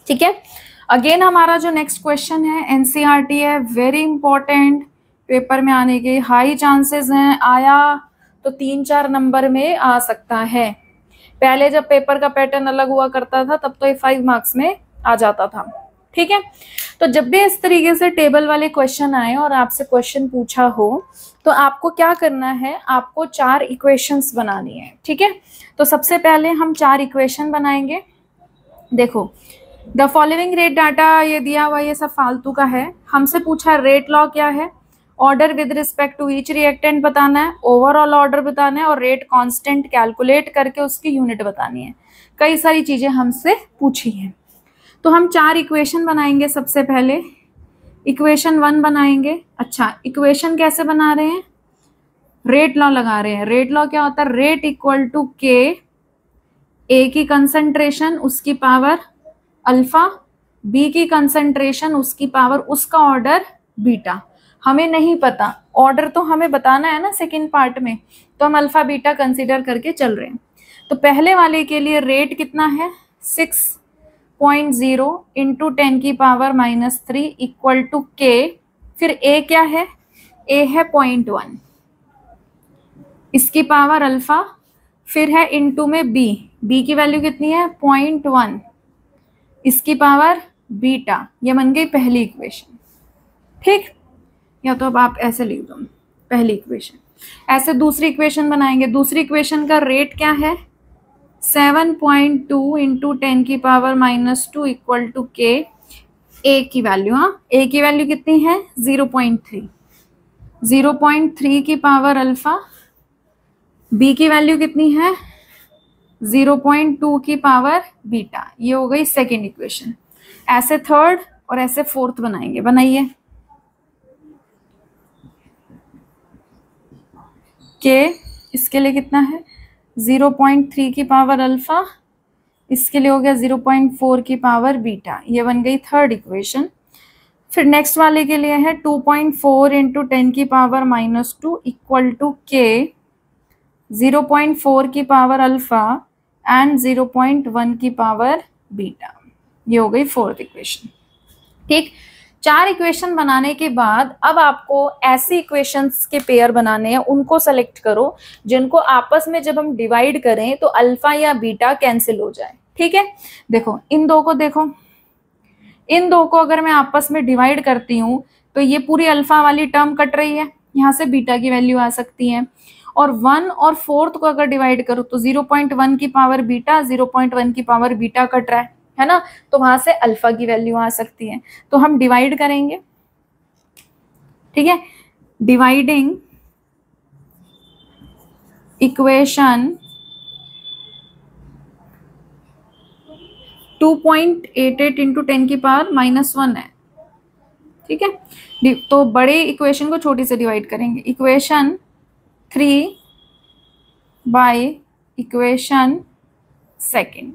ठीक है। अगेन हमारा जो नेक्स्ट क्वेश्चन है एनसीईआरटी है, वेरी इंपॉर्टेंट, पेपर में आने के हाई चांसेस हैं, आया तो 3-4 नंबर में आ सकता है। पहले जब पेपर का पैटर्न अलग हुआ करता था तब तो ये 5 मार्क्स में आ जाता था। ठीक है, तो जब भी इस तरीके से टेबल वाले क्वेश्चन आए और आपसे क्वेश्चन पूछा हो तो आपको क्या करना है, आपको 4 इक्वेशंस बनानी है। ठीक है, तो सबसे पहले हम 4 इक्वेशन बनाएंगे। देखो, द फॉलोइंग रेट डाटा ये दिया हुआ, ये सब फालतू का है। हमसे पूछा रेट लॉ क्या है, order with respect to each reactant बताना है, ओवरऑल ऑर्डर बताना है और रेट कांस्टेंट कैलकुलेट करके उसकी यूनिट बतानी है। कई सारी चीजें हमसे पूछी हैं। तो हम 4 इक्वेशन बनाएंगे। सबसे पहले इक्वेशन 1 बनाएंगे। अच्छा, इक्वेशन कैसे बना रहे हैं, रेट लॉ लगा रहे हैं। रेट लॉ क्या होता है, rate equal to K, A की कंसंट्रेशन उसकी पावर अल्फा, बी की कंसंट्रेशन उसकी पावर उसका ऑर्डर बीटा। हमें नहीं पता, ऑर्डर तो हमें बताना है ना सेकंड पार्ट में, तो हम अल्फा बीटा कंसीडर करके चल रहे हैं। तो पहले वाले के लिए रेट कितना है 6.0 इंटू 10 की पावर -3 इक्वल टू के, फिर ए क्या है, ए है 0.1 इसकी पावर अल्फा, फिर है इंटू में बी, बी की वैल्यू कितनी है 0.1 इसकी पावर बीटा। ये बन गई पहली इक्वेशन। ठीक, या तो अब आप ऐसे लिख दो पहली इक्वेशन। ऐसे दूसरी इक्वेशन बनाएंगे। दूसरी इक्वेशन का रेट क्या है 7.2 इंटू 10 की power -2 equal to K, A की वैल्यू, हाँ ए की वैल्यू कितनी है 0.3, 0.3 की पावर अल्फा, बी की वैल्यू कितनी है 0.2 की पावर बीटा। ये हो गई सेकेंड इक्वेशन। ऐसे थर्ड और ऐसे फोर्थ बनाएंगे। बनाइए, के इसके लिए कितना है 0.3 की पावर अल्फा, इसके लिए हो गया 0.4 की पावर बीटा। ये बन गई थर्ड इक्वेशन। फिर नेक्स्ट वाले के लिए है 2.4 इंटू 10 की पावर -2 इक्वल टू के, 0.4 की पावर अल्फा एंड 0.1 की पावर बीटा। ये हो गई फोर्थ इक्वेशन। ठीक, 4 इक्वेशन बनाने के बाद अब आपको ऐसी इक्वेशंस के पेयर बनाने हैं, उनको सेलेक्ट करो जिनको आपस में जब हम डिवाइड करें तो अल्फा या बीटा कैंसिल हो जाए। ठीक है, देखो इन दो को, देखो इन दो को अगर मैं आपस में डिवाइड करती हूँ तो ये पूरी अल्फा वाली टर्म कट रही है, यहाँ से बीटा की वैल्यू आ सकती है। और 1 और 4 को अगर डिवाइड करो तो 0.1 की पावर बीटा, 0.1 की पावर बीटा कट रहा है ना, तो वहां से अल्फा की वैल्यू आ सकती है। तो हम डिवाइड करेंगे। ठीक है, डिवाइडिंग इक्वेशन 2.88 इंटू 10 की पावर -1 है। ठीक है, तो बड़े इक्वेशन को छोटी से डिवाइड करेंगे। Equation 3 by equation second,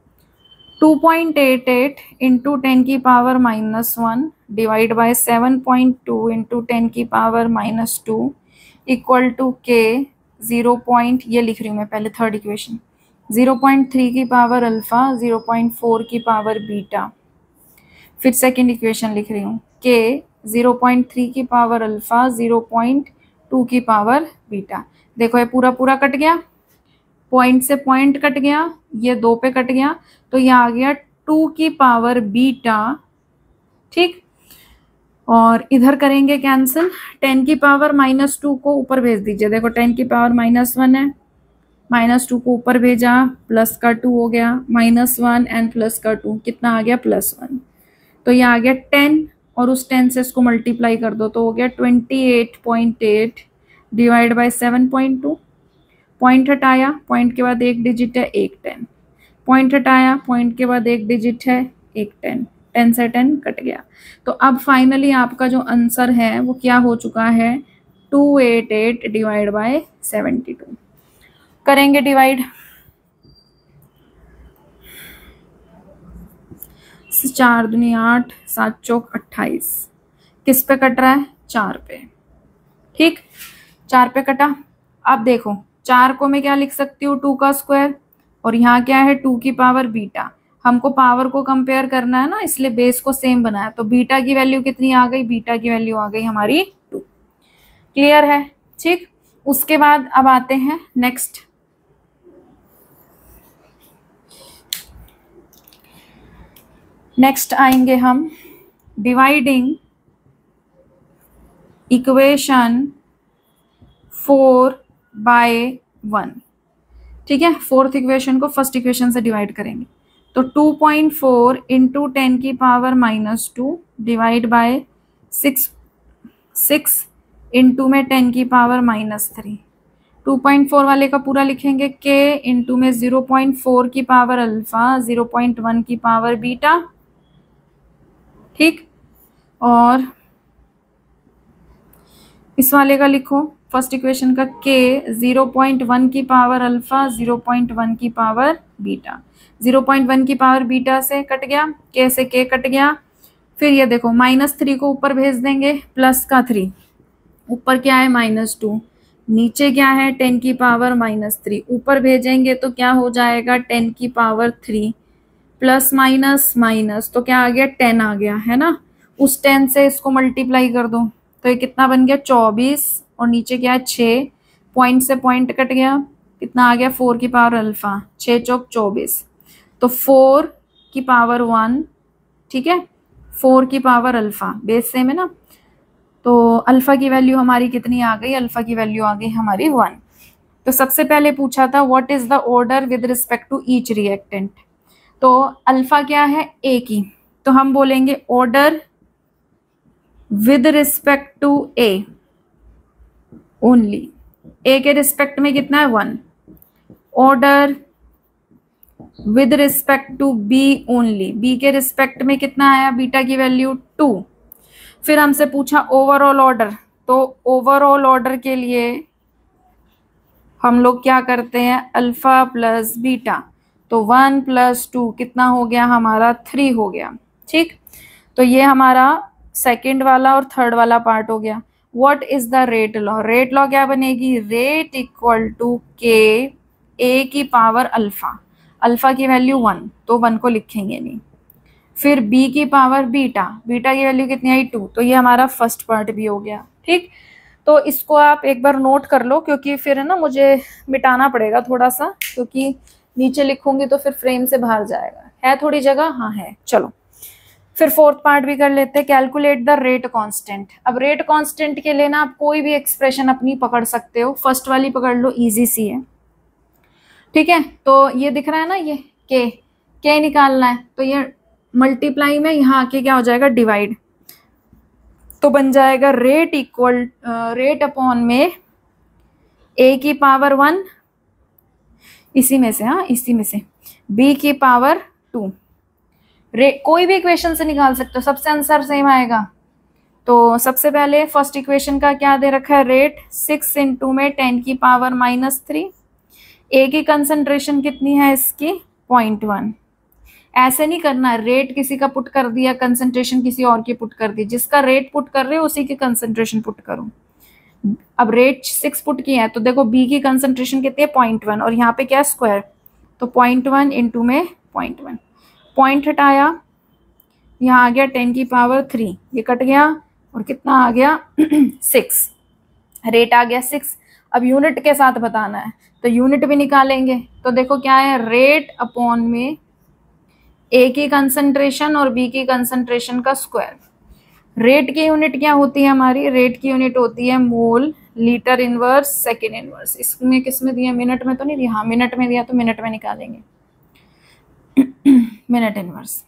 2.88 into 10 की पावर -1 डिवाइड बाय 7.2 इंटू 10 की पावर -2 इक्वल टू के 0. ये लिख रही हूँ मैं पहले थर्ड इक्वेशन, 0.3 की पावर अल्फा, 0.4 की पावर बीटा। फिर सेकेंड इक्वेशन लिख रही हूँ के 0.3 की पावर अल्फा, 0.2 की पावर बीटा। देखो ये पूरा पूरा कट गया, पॉइंट से पॉइंट कट गया, ये 2 पे कट गया, तो ये आ गया 2 की पावर बीटा। ठीक, और इधर करेंगे कैंसिल, 10 की पावर -2 को ऊपर भेज दीजिए। देखो 10 की पावर -1 है, -2 को ऊपर भेजा, प्लस का 2 हो गया, -1 एंड प्लस का 2 कितना आ गया +1। तो ये आ गया 10 और उस 10 से इसको मल्टीप्लाई कर दो तो हो गया 28.8 डिवाइड बाय 7.2। पॉइंट हटाया, पॉइंट के बाद एक डिजिट है 1 10, पॉइंट हटाया, पॉइंट के बाद एक डिजिट है 1 10, 10 से 10 कट गया। तो अब फाइनली आपका जो आंसर है वो क्या हो चुका है 288 डिवाइड बाय 72। करेंगे डिवाइड, 4 दूनी 8, 7 चौक 28, किस पे कट रहा है 4 पे। ठीक, 4 पे कटा। अब देखो 4 को मैं क्या लिख सकती हूँ 2 का स्क्वायर, और यहाँ क्या है 2 की पावर बीटा। हमको पावर को कंपेयर करना है ना, इसलिए बेस को सेम बनाया। तो बीटा की वैल्यू कितनी आ गई, बीटा की वैल्यू आ गई हमारी 2। क्लियर है, ठीक। उसके बाद अब आते हैं नेक्स्ट। नेक्स्ट आएंगे हम डिवाइडिंग इक्वेशन 4/1। ठीक है, फोर्थ इक्वेशन को फर्स्ट इक्वेशन से डिवाइड करेंगे। तो 2.4 इंटू 10 की पावर -2 डिवाइड बाय 6 इंटू में 10 की पावर -3। 2.4 वाले का पूरा लिखेंगे k इंटू में 0.4 की पावर अल्फा, 0.1 की पावर बीटा। ठीक, और इस वाले का लिखो फर्स्ट इक्वेशन का k 0.1 की पावर अल्फा, 0.1 की पावर बीटा। 0.1 की पावर बीटा से कट गया, k से k कट गया। फिर ये देखो -3 को ऊपर भेज देंगे, प्लस का 3, ऊपर क्या है -2, नीचे क्या है 10 की पावर -3, ऊपर भेजेंगे तो क्या हो जाएगा 10 की पावर 3, प्लस माइनस माइनस तो क्या आ गया 10 आ गया, है ना। उस 10 से इसको मल्टीप्लाई कर दो तो ये कितना बन गया 24, और नीचे क्या है 6, पॉइंट से पॉइंट कट गया, कितना आ गया 4 की पावर अल्फा, 6 चौक 24, तो 4 की पावर 1। ठीक है, 4 की पावर अल्फा, बेस सेम है ना। तो अल्फा की वैल्यू हमारी कितनी आ गई, अल्फा की वैल्यू आ गई हमारी 1। तो सबसे पहले पूछा था what is the order with respect to each reactant. तो अल्फा क्या है ए की, तो हम बोलेंगे order with respect to A only. A के रिस्पेक्ट में कितना है 1। Order with respect to B only, B के रिस्पेक्ट में कितना आया बीटा की वैल्यू 2। फिर हमसे पूछा ओवरऑल ऑर्डर, तो ओवरऑल ऑर्डर के लिए हम लोग क्या करते हैं अल्फा प्लस बीटा, तो 1 + 2 कितना हो गया हमारा 3 हो गया। ठीक, तो ये हमारा सेकंड वाला और थर्ड वाला पार्ट हो गया। What is the rate law, rate law क्या बनेगी, rate equal to K A की पावर अल्फा, अल्फा की वैल्यू 1 तो 1 को लिखेंगे नहीं। फिर बी की पावर बीटा, बीटा की वैल्यू कितनी आई 2, तो ये हमारा फर्स्ट पार्ट भी हो गया। ठीक, तो इसको आप एक बार नोट कर लो, क्योंकि फिर है ना मुझे मिटाना पड़ेगा थोड़ा सा, क्योंकि नीचे लिखूंगी तो फिर फ्रेम से बाहर जाएगा। है थोड़ी जगह, हाँ है। चलो फिर फोर्थ पार्ट भी कर लेते हैं, कैलकुलेट द रेट कांस्टेंट। अब रेट कांस्टेंट के लिए ना आप कोई भी एक्सप्रेशन अपनी पकड़ सकते हो, फर्स्ट वाली पकड़ लो, इजी सी है। ठीक है, तो ये दिख रहा है ना, ये के निकालना है, तो ये मल्टीप्लाई में यहाँ आके क्या हो जाएगा डिवाइड, तो बन जाएगा रेट इक्वल रेट अपॉन में ए की पावर 1, इसी में से, हाँ इसी में से, बी की पावर 2। कोई भी इक्वेशन से निकाल सकते हो, सबसे आंसर सेम आएगा। तो सबसे पहले फर्स्ट इक्वेशन का क्या दे रखा है रेट, 6 इंटू में 10 की पावर -3। ए की कंसंट्रेशन कितनी है इसकी 0.1। ऐसे नहीं करना, रेट किसी का पुट कर दिया, कंसंट्रेशन किसी और की पुट कर दी, जिसका रेट पुट कर रहे हो उसी की कंसंट्रेशन पुट करो। अब रेट 6 पुट किया है, तो देखो बी की कंसंट्रेशन कितनी है 0.1, और यहाँ पे क्या स्क्वायर, तो 0.1 इंटू में 0.1, पॉइंट हटाया, यहाँ आ गया 10 की पावर 3, ये कट गया, और कितना आ गया 6, रेट आ गया 6। अब यूनिट के साथ बताना है, तो यूनिट भी निकालेंगे। तो देखो क्या है, रेट अपॉन में ए की कंसंट्रेशन और बी की कंसंट्रेशन का स्क्वायर। रेट की यूनिट क्या होती है हमारी, रेट की यूनिट होती है mole, litre inverse, second inverse. इसमें किस में दिया, मिनट में तो नहीं दिया, हाँ मिनट में दिया तो मिनट में निकालेंगे मिनट इनवर्स।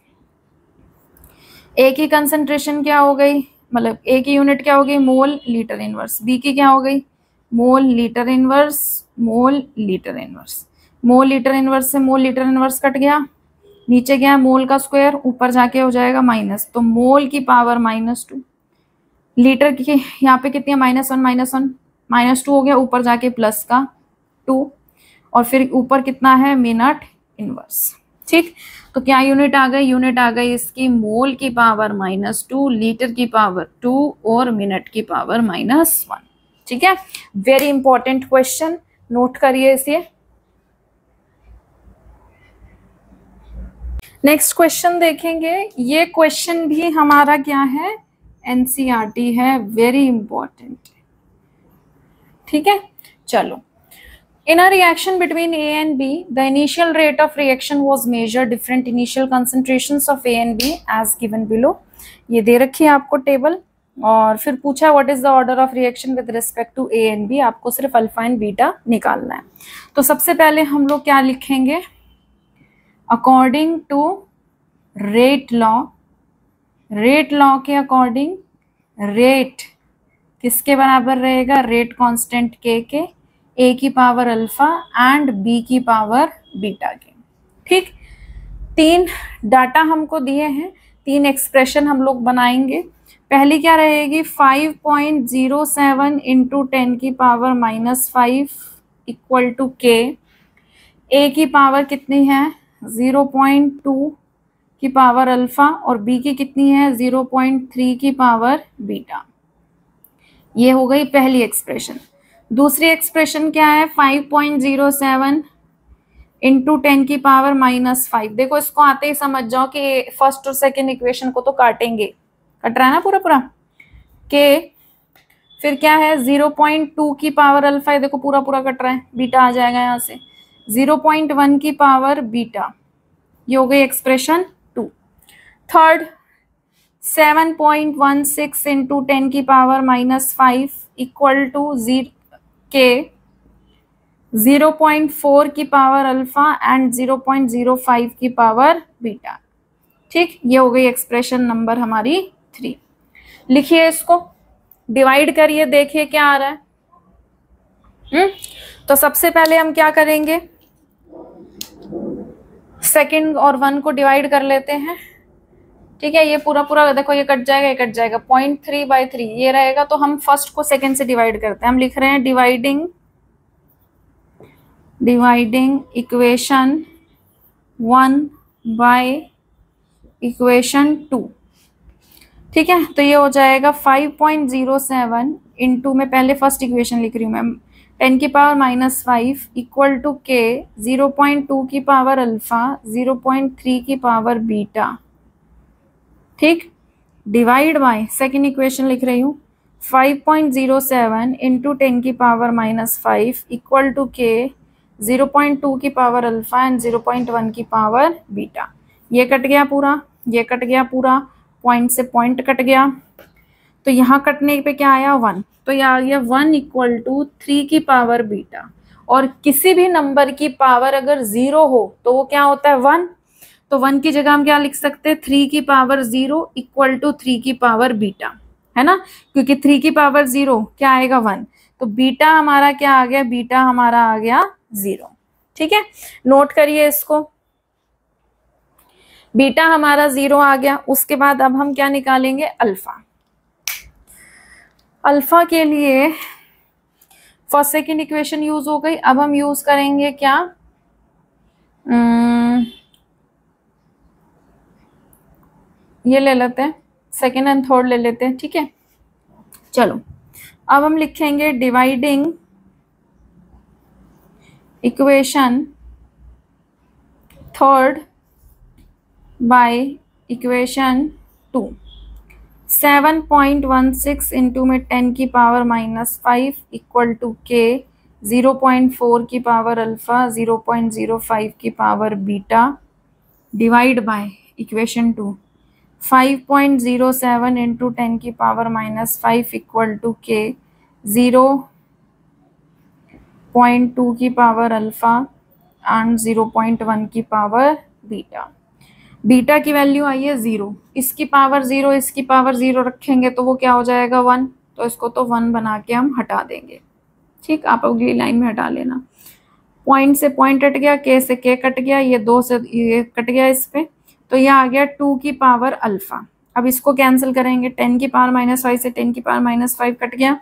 ए की कंसंट्रेशन क्या हो गई, मतलब ए की यूनिट क्या हो गई मोल लीटर इनवर्स, बी की क्या हो गई mole litre inverse, mole litre inverse. Mole litre inverse से मोल लीटर इनवर्स कट गया, नीचे गया मोल का स्क्वायर, ऊपर जाके हो जाएगा माइनस, तो मोल की पावर -2। लीटर की यहाँ पे कितनी है -1 -2 हो गया, ऊपर जाके प्लस का 2, और फिर ऊपर कितना है मिनट इनवर्स। ठीक, तो क्या यूनिट आ गई, यूनिट आ गई इसकी मोल की पावर -2, लीटर की पावर 2 और मिनट की पावर -1। ठीक है, वेरी इंपॉर्टेंट क्वेश्चन, नोट करिए इसे। नेक्स्ट क्वेश्चन देखेंगे। ये क्वेश्चन भी हमारा क्या है, एनसीईआरटी है, वेरी इंपॉर्टेंट। ठीक है, चलो। In a reaction between A and B, the initial rate of reaction was measured different initial concentrations of A and B as given below. ये दे रखी है आपको टेबल, और फिर पूछा what is the order of reaction with respect to A and B. आपको सिर्फ alpha and beta निकालना है। तो सबसे पहले हम लोग क्या लिखेंगे, according to rate law, rate law के अकॉर्डिंग रेट किसके बराबर रहेगा, रेट कांस्टेंट के ए की पावर अल्फा एंड बी की पावर बीटा के। ठीक, तीन डाटा हमको दिए हैं, तीन एक्सप्रेशन हम लोग बनाएंगे। पहली क्या रहेगी, 5.07 इंटू 10 की power -5 equal to K. A की पावर कितनी है, 0.2 की पावर अल्फा, और बी की कितनी है, 0.3 की पावर बीटा। ये हो गई पहली एक्सप्रेशन। दूसरी एक्सप्रेशन क्या है, 5.07 इंटू 10 की पावर -5। देखो इसको आते ही समझ जाओ कि फर्स्ट और सेकेंड इक्वेशन को तो काटेंगे, कट रहा है ना पूरा पूरा के। फिर क्या है, 0.2 की पावर अल्फा, देखो पूरा पूरा कट रहा है, बीटा आ जाएगा यहाँ से, 0.1 की पावर बीटा। ये हो गई एक्सप्रेशन 2। थर्ड, 7.16 इंटू 10 की पावर -5 इक्वल टू के 0.4 की पावर अल्फा एंड 0.05 की पावर बीटा। ठीक, ये हो गई एक्सप्रेशन नंबर हमारी 3। लिखिए इसको, डिवाइड करिए, देखिए क्या आ रहा है। तो सबसे पहले हम क्या करेंगे, सेकंड और 1 को डिवाइड कर लेते हैं। ठीक है, ये पूरा पूरा देखो, ये कट जाएगा, ये कट जाएगा, 0.3/3 ये रहेगा। तो हम फर्स्ट को सेकंड से डिवाइड करते हैं। हम लिख रहे हैं डिवाइडिंग इक्वेशन 1 बाय इक्वेशन 2। ठीक है, तो ये हो जाएगा 5.07 इंटू, मैं पहले फर्स्ट इक्वेशन लिख रही हूँ मैम, 10 की पावर -5 इक्वल टू के 0.2 की पावर अल्फा 0.3 की पावर बीटा। ठीक, डिवाइड बाय सेकेंड इक्वेशन लिख रही हूँ, 5.07 इंटू 10 की पावर -5 इक्वल टू के 0.2 की पावर अल्फा एंड 0.1 की पावर बीटा। ये कट गया पूरा, ये कट गया पूरा, पॉइंट से पॉइंट कट गया। तो यहाँ कटने पे क्या आया, 1। तो यह आ गया 1 इक्वल टू 3 की पावर बीटा। और किसी भी नंबर की पावर अगर 0 हो तो वो क्या होता है, 1। तो 1 की जगह हम क्या लिख सकते हैं, 3 की पावर 0 इक्वल टू 3 की पावर बीटा, है ना, क्योंकि 3 की पावर 0 क्या आएगा, 1। तो बीटा हमारा क्या आ गया, बीटा हमारा आ गया 0। ठीक है, नोट करिए इसको, बीटा हमारा 0 आ गया। उसके बाद अब हम क्या निकालेंगे, अल्फा। अल्फा के लिए फर्स्ट सेकेंड इक्वेशन यूज हो गई। अब हम यूज करेंगे क्या, ये ले लेते हैं, सेकेंड एंड थर्ड ले लेते हैं। ठीक है, चलो अब हम लिखेंगे dividing equation third by equation 2। 7.16 into में 10 की पावर -5 इक्वल टू के 0.4 की पावर अल्फा 0.05 की power beta, divide by equation 2। 5.07 into 10 की पावर -5 इक्वल टू के 0.2 की पावर अल्फा एंड 0.1 की पावर बीटा। बीटा की वैल्यू आई है 0, इसकी पावर 0, इसकी पावर 0 रखेंगे तो वो क्या हो जाएगा, 1। तो इसको तो 1 बना के हम हटा देंगे। ठीक, आप अगली लाइन में हटा लेना। पॉइंट से पॉइंट कट गया, के से के कट गया, ये 2 से ये कट गया इस पे, तो ये आ गया 2 की पावर अल्फा। अब इसको कैंसिल करेंगे, 10 की पावर -5 से 10 की पावर -5 कट गया,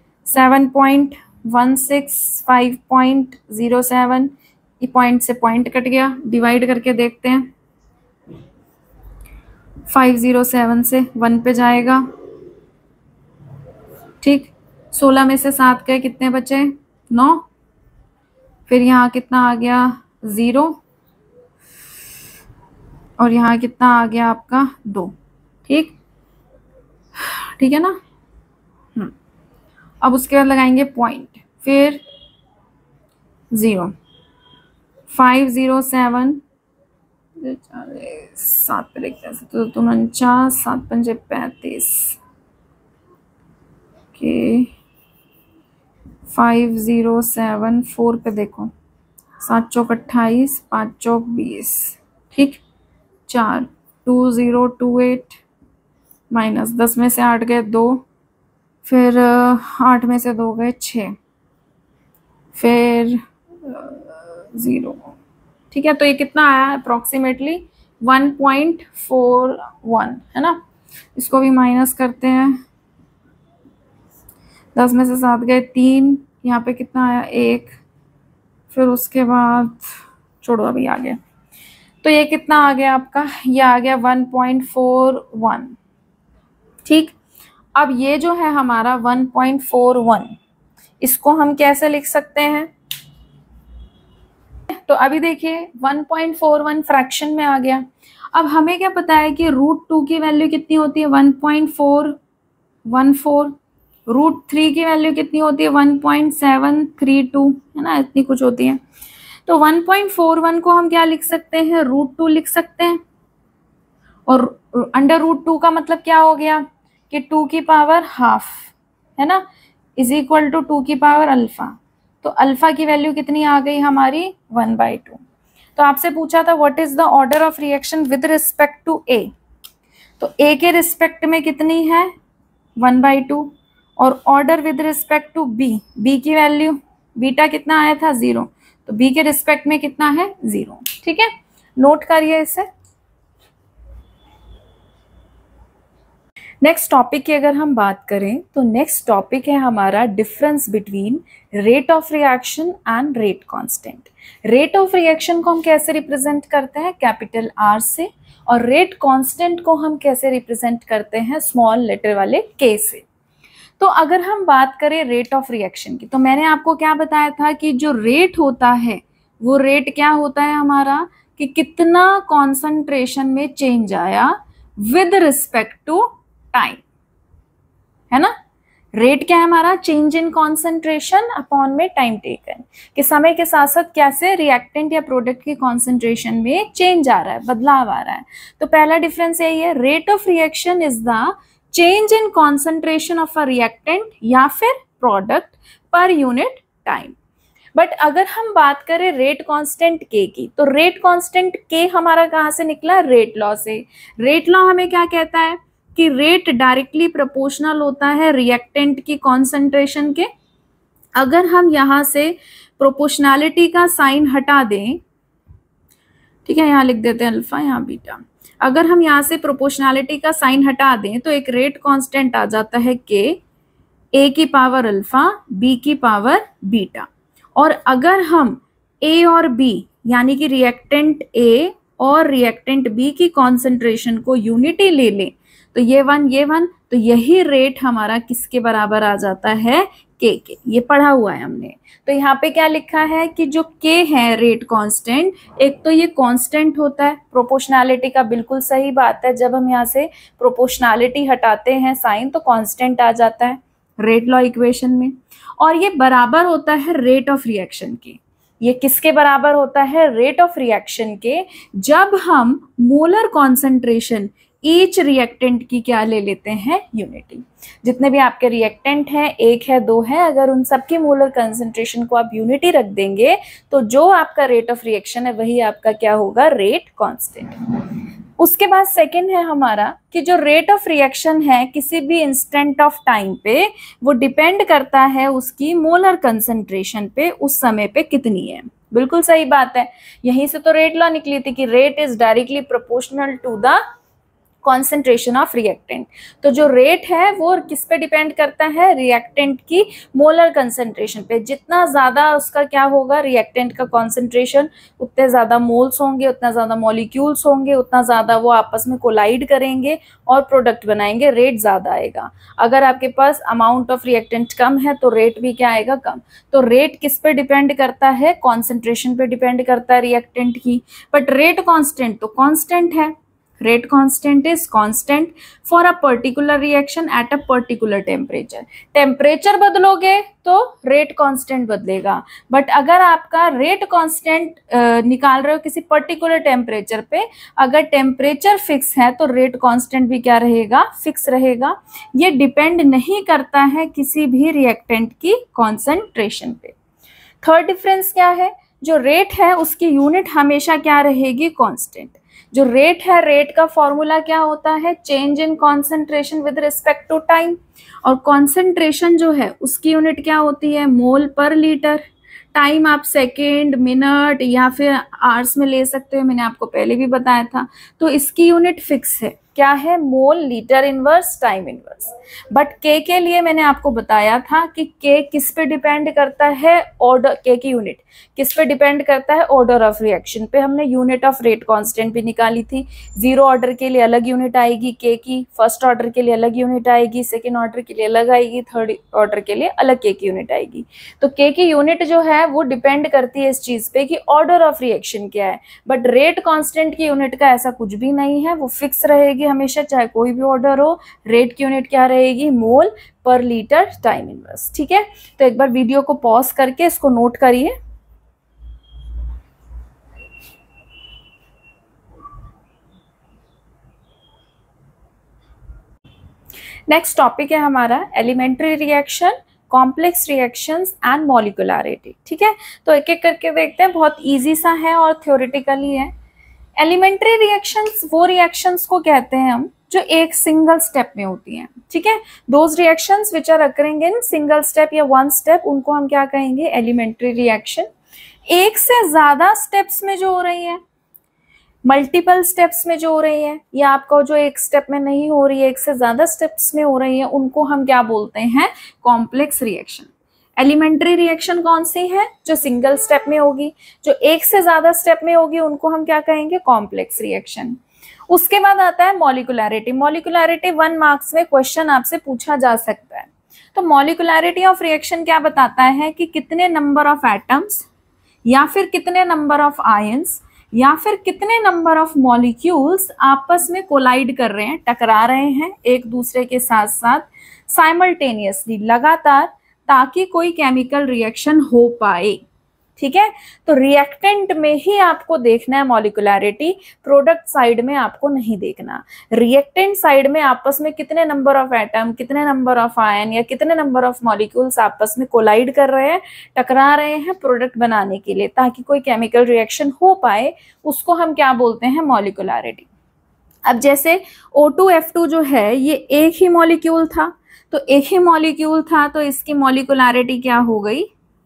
7.16 5.07, ये पॉइंट से पॉइंट कट गया। डिवाइड करके देखते हैं, 507 से 1 पे जाएगा। ठीक, 16 में से 7 गए, कितने बचे, 9। फिर यहाँ कितना आ गया, 0, और यहाँ कितना आ गया आपका 2। ठीक है ना। अब उसके बाद लगाएंगे पॉइंट, फिर 0, 5, 0, 7, 7 पे लिखते हैं तो 49, 7 पंजे 35 के 5, 0, 7, 4 पे देखो 7 चौक 28, 5 चौक 20। ठीक, 4, 2, 0, 2, 8 माइनस 10 में से 8 गए 2, फिर 8 में से 2 गए 6, फिर 0। ठीक है, तो ये कितना आया अप्रोक्सीमेटली 1.41 है ना। इसको भी माइनस करते हैं, 10 में से 7 गए 3, यहाँ पे कितना आया 1, फिर उसके बाद छोड़ो अभी आगे। तो ये कितना आ गया आपका, ये आ गया 1.41। ठीक, अब ये जो है हमारा 1.41, इसको हम कैसे लिख सकते हैं। तो अभी देखिए 1.41 फ्रैक्शन में आ गया। अब हमें क्या पता है कि √2 की वैल्यू कितनी होती है 1.414, √3 की वैल्यू कितनी होती है 1.732 है ना, इतनी कुछ होती है। तो 1.41 को हम क्या लिख सकते हैं, √2 लिख सकते हैं, और अंडर √2 का मतलब क्या हो गया कि 2 की पावर हाफ है ना, इज इक्वल टू 2 की पावर अल्फा। तो अल्फा की वैल्यू कितनी आ गई हमारी 1/2। तो आपसे पूछा था what is the order of reaction with respect to A, तो ए के रिस्पेक्ट में कितनी है 1/2, और order with respect to B, B की वैल्यू बीटा कितना आया था 0, तो बी के रिस्पेक्ट में कितना है 0। ठीक है, नोट करिए इसे। नेक्स्ट टॉपिक की अगर हम बात करें तो नेक्स्ट टॉपिक है हमारा difference between rate of reaction and rate constant. Rate of reaction को हम कैसे रिप्रेजेंट करते हैं, कैपिटल आर से, और रेट कांस्टेंट को हम कैसे रिप्रेजेंट करते हैं, स्मॉल लेटर वाले के से। तो अगर हम बात करें रेट ऑफ रिएक्शन की, तो मैंने आपको क्या बताया था कि जो रेट होता है वो रेट क्या होता है हमारा, कि कितना कॉन्सेंट्रेशन में चेंज आया विद रिस्पेक्ट टू टाइम, है ना। रेट क्या है हमारा, चेंज इन कॉन्सेंट्रेशन अपॉन में टाइम टेकन, कि समय के साथ साथ कैसे रिएक्टेंट या प्रोडक्ट की कॉन्सेंट्रेशन में चेंज आ रहा है, बदलाव आ रहा है। तो पहला डिफरेंस यही है, rate of reaction is the change in concentration of a reactant या फिर product per unit time. But अगर हम बात करें रेट कांस्टेंट के की, तो रेट कांस्टेंट के हमारा कहाँ से निकला, रेट लॉ से। रेट लॉ हमें क्या कहता है कि रेट डायरेक्टली प्रोपोर्शनल होता है रिएक्टेंट की कॉन्सेंट्रेशन के। अगर हम यहाँ से प्रोपोर्शनैलिटी का साइन हटा दें, ठीक है, यहाँ लिख देते हैं अल्फा, यहाँ बीटा, अगर हम यहाँ से प्रोपोर्शनैलिटी का साइन हटा दें तो एक रेट कांस्टेंट आ जाता है के, ए की पावर अल्फा, बी की पावर बीटा। और अगर हम ए और बी यानी कि रिएक्टेंट ए और रिएक्टेंट बी की कॉन्सेंट्रेशन को यूनिटी ले लें, तो ये 1, तो यही रेट हमारा किसके बराबर आ जाता है, के। ये पढ़ा हुआ है हमने। तो यहाँ पे क्या लिखा है कि जो के है रेट कांस्टेंट, एक तो ये कांस्टेंट होता है, प्रोपोर्शनैलिटी का बिल्कुल सही बात है, जब हम यहाँ से प्रोपोर्शनैलिटी हटाते हैं साइन तो कांस्टेंट आ जाता है रेट लॉ इक्वेशन में। और ये बराबर होता है रेट ऑफ रिएक्शन के। ये किसके बराबर होता है, रेट ऑफ रिएक्शन के, जब हम मोलर कॉन्सेंट्रेशन ईच रिएक्टेंट की क्या ले लेते हैं, यूनिटी। जितने भी आपके रिएक्टेंट हैं, 1 है 2 है, अगर उन सबकी मोलर कंसंट्रेशन को आप यूनिटी रख देंगे तो जो आपका रेट ऑफ रिएक्शन है वही आपका क्या होगा, रेट कांस्टेंट। उसके बाद सेकंड है हमारा कि जो रेट ऑफ रिएक्शन है किसी भी इंस्टेंट ऑफ टाइम पे, वो डिपेंड करता है उसकी मोलर कंसंट्रेशन पे, उस समय पे कितनी है। बिल्कुल सही बात है, यहीं से तो रेट लॉ निकली थी कि rate is directly proportional to the concentration of reactant. तो जो रेट है वो किस पे डिपेंड करता है, रिएक्टेंट की मोलर कंसेंट्रेशन पे। जितना ज्यादा उसका क्या होगा रिएक्टेंट का कॉन्सेंट्रेशन, उतने ज्यादा मोल्स होंगे, उतना ज्यादा मॉलिक्यूल्स होंगे, उतना ज्यादा वो आपस में कोलाइड करेंगे और प्रोडक्ट बनाएंगे, रेट ज्यादा आएगा। अगर आपके पास अमाउंट ऑफ रिएक्टेंट कम है तो रेट भी क्या आएगा, कम। तो रेट किस पे डिपेंड करता है, कॉन्सेंट्रेशन पे डिपेंड करता है रिएक्टेंट की। बट रेट कांस्टेंट तो कांस्टेंट है, rate constant is constant for a particular reaction at a particular temperature। Temperature बदलोगे तो रेट कांस्टेंट बदलेगा, बट अगर आपका रेट कांस्टेंट निकाल रहे हो किसी पर्टिकुलर टेम्परेचर पे, अगर टेम्परेचर फिक्स है तो रेट कांस्टेंट भी क्या रहेगा, फिक्स रहेगा। ये डिपेंड नहीं करता है किसी भी रिएक्टेंट की कॉन्सेंट्रेशन पे। थर्ड डिफरेंस क्या है, जो रेट है उसकी यूनिट हमेशा क्या रहेगी, कांस्टेंट। जो रेट है, रेट का फॉर्मूला क्या होता है, change in concentration with respect to time. और कॉन्सेंट्रेशन जो है उसकी यूनिट क्या होती है, मोल पर लीटर। टाइम आप सेकेंड, मिनट या फिर आवर्स में ले सकते हो, मैंने आपको पहले भी बताया था। तो इसकी यूनिट फिक्स है, क्या है, mole, litre inverse, time inverse. But K के लिए मैंने आपको बताया था कि के किस पे डिपेंड करता है, ऑर्डर, के की यूनिट किस पे डिपेंड करता है, ऑर्डर ऑफ रिएक्शन पे। हमने यूनिट ऑफ रेट कांस्टेंट भी निकाली थी। जीरो ऑर्डर के लिए अलग यूनिट आएगी के की, फर्स्ट ऑर्डर के लिए अलग यूनिट आएगी, सेकेंड ऑर्डर के लिए अलग आएगी, थर्ड ऑर्डर के लिए अलग के की यूनिट आएगी। तो के की यूनिट जो है वो डिपेंड करती है इस चीज पे कि ऑर्डर ऑफ रिएक्शन क्या है। बट रेट कांस्टेंट की यूनिट का ऐसा कुछ भी नहीं है, वो फिक्स रहेगी हमेशा, चाहे कोई भी ऑर्डर हो। रेट की यूनिट क्या रहेगी, मोल पर लीटर, टाइम इनवर्स। ठीक है, तो एक बार वीडियो को पॉज करके इसको नोट करिए। नेक्स्ट टॉपिक है हमारा elementary reaction, complex reactions and molecularity. ठीक है, तो एक एक करके देखते हैं, बहुत इजी सा है और थ्योरेटिकली है। एलिमेंट्री रिएक्शंस वो रिएक्शंस को कहते हैं हम जो एक सिंगल स्टेप में होती हैं। ठीक है, those reactions which are occurring in single step या वन स्टेप, उनको हम क्या कहेंगे, एलिमेंट्री रिएक्शन। एक से ज्यादा स्टेप्स में जो हो रही है, मल्टीपल स्टेप्स में जो हो रही है, या आपका जो एक स्टेप में नहीं हो रही है, एक से ज्यादा स्टेप्स में हो रही है, उनको हम क्या बोलते हैं, कॉम्प्लेक्स रिएक्शन। एलिमेंट्री रिएक्शन कौन सी है, जो सिंगल स्टेप में होगी। जो एक से ज्यादा स्टेप में होगी उनको हम क्या कहेंगे, कॉम्प्लेक्स रिएक्शन। उसके बाद आता है मॉलिक्यूलरिटी। मॉलिक्यूलरिटी 1 मार्क्स में क्वेश्चन आपसे पूछा जा सकता है। तो मॉलिक्यूलरिटी ऑफ रिएक्शन क्या बताता है कि कितने नंबर ऑफ एटम्स या फिर कितने नंबर ऑफ आयंस या फिर कितने नंबर ऑफ मॉलिक्यूल्स आपस में कोलाइड कर रहे हैं, टकरा रहे हैं एक दूसरे के साथ साथ साइमल्टेनियसली, लगातार, ताकि कोई केमिकल रिएक्शन हो पाए। ठीक है, तो रिएक्टेंट में ही आपको देखना है मॉलिक्यूलरिटी, प्रोडक्ट साइड में आपको नहीं देखना। रिएक्टेंट साइड में आपस में कितने नंबर ऑफ एटम, कितने नंबर ऑफ आयन या कितने नंबर ऑफ मॉलिक्यूल्स आपस में कोलाइड कर रहे हैं, टकरा रहे हैं प्रोडक्ट बनाने के लिए, ताकि कोई केमिकल रिएक्शन हो पाए, उसको हम क्या बोलते हैं, मॉलिक्यूलरिटी। अब जैसे O2F2 जो है ये एक ही मॉलिक्यूल था, तो एक ही मॉलिक्यूल था तो इसकी मॉलिक्यूलरिटी क्या हो गई,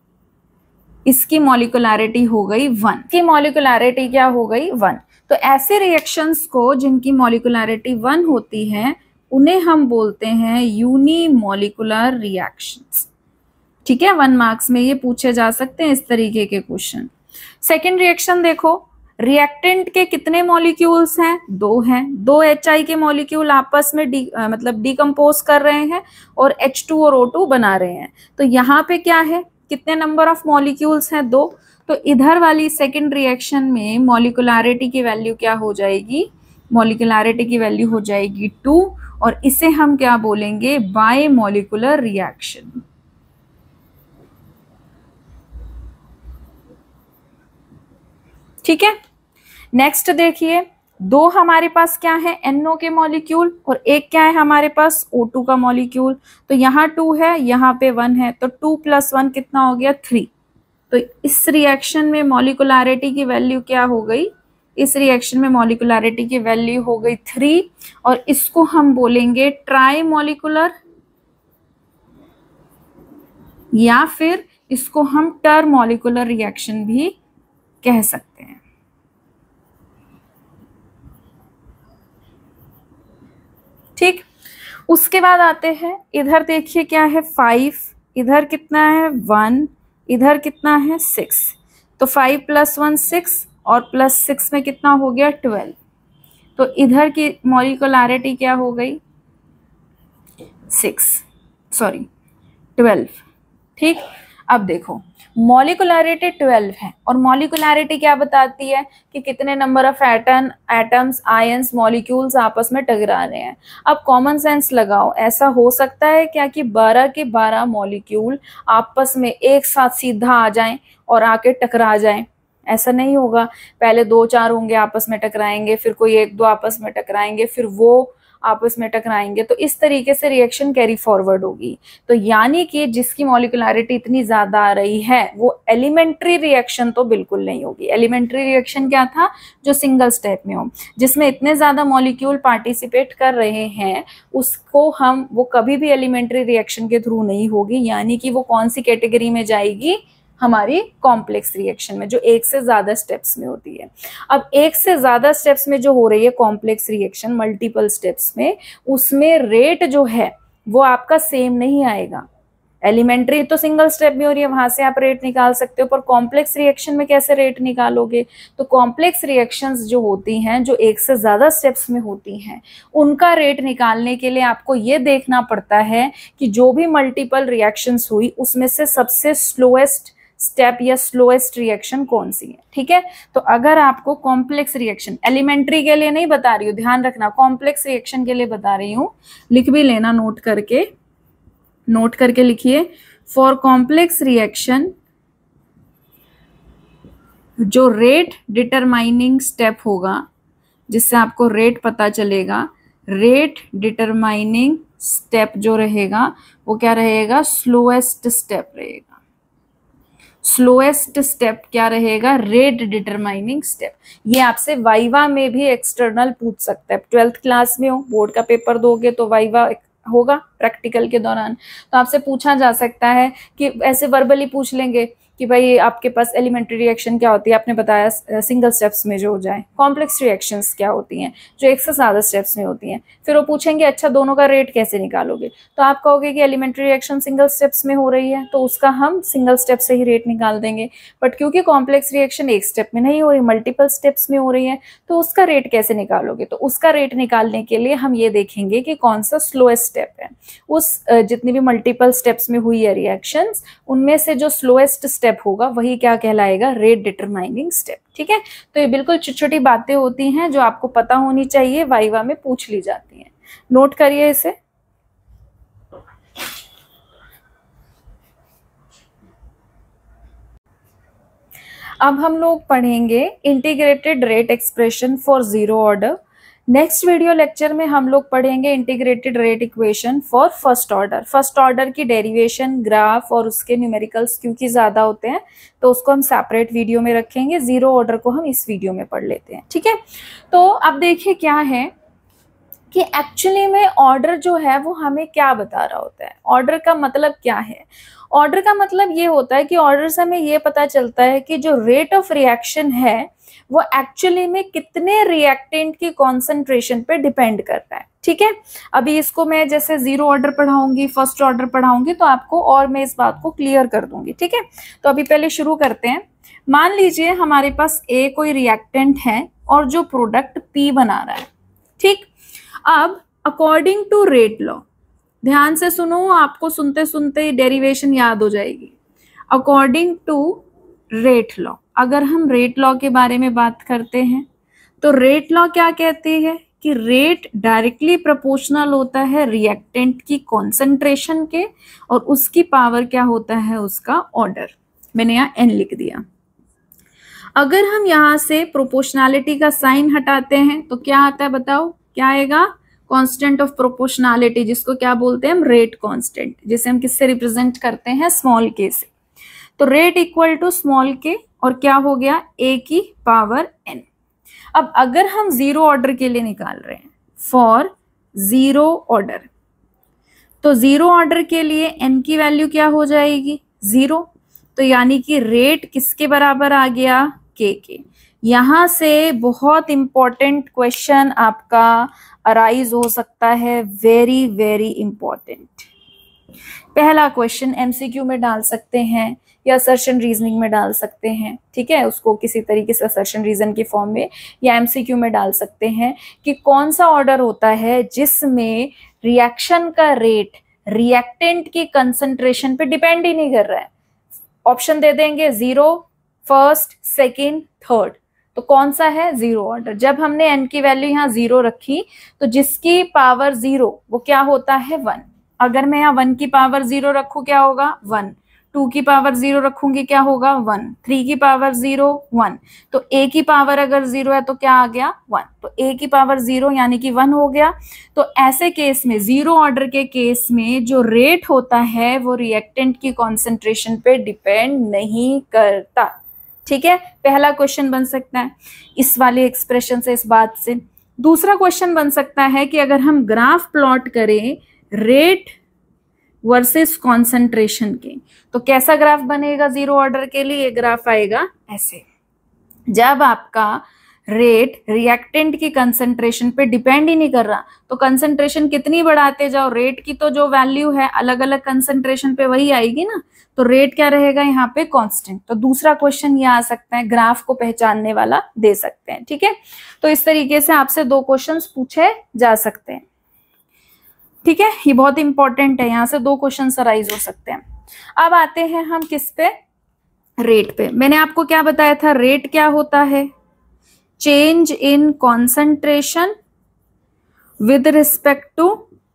इसकी मॉलिक्यूलरिटी हो गई 1, की मॉलिक्यूलरिटी क्या हो गई 1। तो ऐसे रिएक्शंस को जिनकी मॉलिक्यूलरिटी 1 होती है उन्हें हम बोलते हैं यूनिमॉलिक्यूलर रिएक्शंस। ठीक है, 1 मार्क्स में ये पूछे जा सकते हैं इस तरीके के क्वेश्चन। सेकेंड रिएक्शन देखो, रिएक्टेंट के कितने मॉलिक्यूल्स हैं, 2 हैं। 2 HI के मॉलिक्यूल आपस में मतलब डिकम्पोज कर रहे हैं और H2 और O2 बना रहे हैं। तो यहाँ पे क्या है, कितने नंबर ऑफ मॉलिक्यूल्स हैं, 2। तो इधर वाली सेकेंड रिएक्शन में मॉलिक्यूलरिटी की वैल्यू क्या हो जाएगी, मॉलिक्यूलरिटी की वैल्यू हो जाएगी 2, और इसे हम क्या बोलेंगे, बाय मॉलिक्यूलर रिएक्शन। ठीक है, नेक्स्ट देखिए, 2 हमारे पास क्या है, NO के मॉलिक्यूल, और एक क्या है हमारे पास, O2 का मॉलिक्यूल। तो यहाँ 2 है, यहाँ पे 1 है, तो 2 + 1 कितना हो गया, 3। तो इस रिएक्शन में मॉलिक्यूलरिटी की वैल्यू क्या हो गई, इस रिएक्शन में मॉलिक्यूलरिटी की वैल्यू हो गई 3, और इसको हम बोलेंगे ट्राई मॉलिक्यूलर, या फिर इसको हम टर मॉलिक्यूलर रिएक्शन भी कह सकते हैं। ठीक, उसके बाद आते हैं इधर, देखिए क्या है 5, इधर कितना है 1, इधर कितना है 6, तो 5 + 1 6 और +6 में कितना हो गया 12। तो इधर की मॉलिक्युलैरिटी क्या हो गई 12। ठीक, अब देखो मॉलिक्युलैरिटी 12 है और मॉलिक्युलैरिटी क्या बताती है कि कितने number of atoms, ions, molecules आपस में टकरा रहे हैं। अब कॉमन सेंस लगाओ, ऐसा हो सकता है क्या कि 12 के 12 मॉलिक्यूल आपस में एक साथ सीधा आ जाएं और आके टकरा जाएं? ऐसा नहीं होगा, पहले 2-4 होंगे आपस में टकराएंगे, फिर कोई 1-2 आपस में टकराएंगे, फिर वो आपस में टकराएंगे, तो इस तरीके से रिएक्शन कैरी फॉरवर्ड होगी। तो यानी कि जिसकी मॉलिक्युलैरिटी इतनी ज्यादा आ रही है वो एलिमेंट्री रिएक्शन तो बिल्कुल नहीं होगी। एलिमेंट्री रिएक्शन क्या था, जो सिंगल स्टेप में हो, जिसमें इतने ज्यादा मॉलिक्यूल पार्टिसिपेट कर रहे हैं, उसको वो कभी भी एलिमेंट्री रिएक्शन के थ्रू नहीं होगी। यानी कि वो कौन सी कैटेगरी में जाएगी, हमारी कॉम्प्लेक्स रिएक्शन में, जो एक से ज्यादा स्टेप्स में होती है। अब एक से ज्यादा स्टेप्स में जो हो रही है कॉम्प्लेक्स रिएक्शन, मल्टीपल स्टेप्स में, उसमें रेट जो है वो आपका सेम नहीं आएगा। एलिमेंट्री तो सिंगल स्टेप में हो रही है, वहां से आप रेट निकाल सकते हो, पर कॉम्प्लेक्स रिएक्शन में कैसे रेट निकालोगे? तो कॉम्प्लेक्स रिएक्शंस जो होती हैं, जो एक से ज्यादा स्टेप्स में होती हैं, उनका रेट निकालने के लिए आपको ये देखना पड़ता है कि जो भी मल्टीपल रिएक्शंस हुई उसमें से सबसे स्लोएस्ट स्टेप या स्लोएस्ट रिएक्शन कौन सी है। ठीक है, तो अगर आपको कॉम्प्लेक्स रिएक्शन, एलिमेंट्री के लिए नहीं बता रही हूँ, ध्यान रखना, कॉम्प्लेक्स रिएक्शन के लिए बता रही हूँ, लिख भी लेना, नोट करके लिखिए। फॉर कॉम्प्लेक्स रिएक्शन जो रेट डिटरमाइनिंग स्टेप होगा, जिससे आपको रेट पता चलेगा, रेट डिटरमाइनिंग स्टेप जो रहेगा वो क्या रहेगा, स्लोएस्ट स्टेप रहेगा। स्लोएस्ट स्टेप क्या रहेगा, रेट डिटरमाइनिंग स्टेप। ये आपसे वाइवा में भी एक्सटर्नल पूछ सकता है। 12th क्लास में हो, बोर्ड का पेपर दोगे तो वाइवा होगा प्रैक्टिकल के दौरान, तो आपसे पूछा जा सकता है कि ऐसे वर्बली पूछ लेंगे कि भाई आपके पास एलिमेंट्री रिएक्शन क्या होती है, आपने बताया सिंगल स्टेप्स में जो हो जाए। कॉम्प्लेक्स रिएक्शंस क्या होती हैं, जो एक से ज्यादा स्टेप्स में होती हैं। फिर वो पूछेंगे अच्छा दोनों का रेट कैसे निकालोगे, तो आप कहोगे कि एलिमेंट्री रिएक्शन सिंगल स्टेप्स में हो रही है तो उसका हम सिंगल स्टेप से ही रेट निकाल देंगे। बट क्योंकि कॉम्प्लेक्स रिएक्शन एक स्टेप में नहीं हो रही, मल्टीपल स्टेप्स में हो रही है, तो उसका रेट कैसे निकालोगे? तो उसका रेट निकालने के लिए हम ये देखेंगे कि कौन सा स्लोएस्ट स्टेप है। उस जितनी भी मल्टीपल स्टेप्स में हुई है रिएक्शंस, उनमें से जो स्लोएस्ट स्टेप होगा वही क्या कहलाएगा, रेट डिटरमाइनिंग स्टेप। ठीक है, तो ये बिल्कुल छोटी छोटी बातें होती हैं जो आपको पता होनी चाहिए, वाइवा में पूछ ली जाती हैं। नोट करिए इसे। अब हम लोग पढ़ेंगे integrated rate expression for zero order. Next video lecture में हम लोग पढ़ेंगे integrated rate equation for first order. First order की डेरिवेशन, ग्राफ और उसके न्यूमेरिकल्स क्योंकि ज्यादा होते हैं तो उसको हम सेपरेट वीडियो में रखेंगे, जीरो ऑर्डर को हम इस वीडियो में पढ़ लेते हैं। ठीक है, तो अब देखिए क्या है कि एक्चुअली में ऑर्डर जो है वो हमें क्या बता रहा होता है। ऑर्डर का मतलब क्या है? ऑर्डर का मतलब ये होता है कि ऑर्डर से हमें ये पता चलता है कि जो रेट ऑफ रिएक्शन है वो एक्चुअली में कितने रिएक्टेंट की कॉन्सेंट्रेशन पे डिपेंड करता है। ठीक है, अभी इसको मैं जैसे जीरो ऑर्डर पढ़ाऊंगी, फर्स्ट ऑर्डर पढ़ाऊंगी तो आपको और मैं इस बात को क्लियर कर दूंगी। ठीक है, तो अभी पहले शुरू करते हैं। मान लीजिए हमारे पास ए कोई रिएक्टेंट है और जो प्रोडक्ट पी बना रहा है। ठीक, अब अकॉर्डिंग टू रेट लॉ, ध्यान से सुनो, आपको सुनते सुनते डेरिवेशन याद हो जाएगी। अकॉर्डिंग टू रेट लॉ, अगर हम रेट लॉ के बारे में बात करते हैं तो रेट लॉ क्या कहती है कि रेट डायरेक्टली प्रोपोर्शनल होता है रिएक्टेंट की कॉन्सेंट्रेशन के, और उसकी पावर क्या होता है, उसका ऑर्डर। मैंने यहाँ एन लिख दिया। अगर हम यहाँ से प्रोपोर्शनैलिटी का साइन हटाते हैं तो क्या आता है, बताओ क्या आएगा, कांस्टेंट ऑफ प्रोपोर्शनैलिटी, जिसको क्या बोलते हैं हम, रेट कांस्टेंट, जिसे हम किससे रिप्रेजेंट करते हैं, स्मॉल के से। तो रेट इक्वल टू स्मॉल के, और क्या हो गया, ए की पावर एन। अब अगर हम जीरो ऑर्डर के लिए निकाल रहे हैं, फॉर जीरो ऑर्डर, तो जीरो ऑर्डर के लिए एन की वैल्यू क्या हो जाएगी, 0। तो यानी कि रेट किसके बराबर आ गया, के। यहां से बहुत इंपॉर्टेंट क्वेश्चन आपका अराइज हो सकता है, वेरी वेरी इंपॉर्टेंट। पहला क्वेश्चन एमसीक्यू में डाल सकते हैं या असर्शन रीजनिंग में डाल सकते हैं, ठीक है, उसको किसी तरीके से असर्शन रीजन के फॉर्म में या एमसीक्यू में डाल सकते हैं कि कौन सा ऑर्डर होता है जिसमें रिएक्शन का रेट रिएक्टेंट की कंसंट्रेशन पे डिपेंड ही नहीं कर रहा है। ऑप्शन दे देंगे 0, फर्स्ट, सेकंड, थर्ड। तो कौन सा है? Zero order. जब हमने n की वैल्यू यहाँ 0 रखी तो जिसकी पावर 0 वो क्या होता है? 1। अगर मैं यहाँ 1 की पावर 0 रखूं क्या होगा? 1। 2 की पावर 0 रखूंगी क्या होगा? 1। 3 की पावर 0, 1। तो a की पावर अगर 0 है तो क्या आ गया? 1। तो a की पावर 0 यानी कि 1 हो गया। तो ऐसे केस में, जीरो ऑर्डर के केस में जो रेट होता है वो रिएक्टेंट की कॉन्सेंट्रेशन पे डिपेंड नहीं करता, ठीक है। पहला क्वेश्चन बन सकता है इस वाले एक्सप्रेशन से, इस बात से। दूसरा क्वेश्चन बन सकता है कि अगर हम ग्राफ प्लॉट करें रेट वर्सेस कॉन्सेंट्रेशन के, तो कैसा ग्राफ बनेगा? जीरो ऑर्डर के लिए ग्राफ आएगा ऐसे। जब आपका रेट रिएक्टेंट की कंसंट्रेशन पे डिपेंड ही नहीं कर रहा तो कंसंट्रेशन कितनी बढ़ाते जाओ, रेट की तो जो वैल्यू है अलग अलग कंसंट्रेशन पे वही आएगी ना, तो रेट क्या रहेगा यहाँ पे? कांस्टेंट। तो दूसरा क्वेश्चन ये आ सकता है, ग्राफ को पहचानने वाला दे सकते हैं, ठीक है। तो इस तरीके से आपसे 2 क्वेश्चंस पूछे जा सकते हैं, ठीक है। ये बहुत इंपॉर्टेंट है, यहाँ से 2 क्वेश्चन अराइज हो सकते हैं। अब आते हैं हम किस पे? रेट पे। मैंने आपको क्या बताया था? रेट क्या होता है? Change in concentration with respect to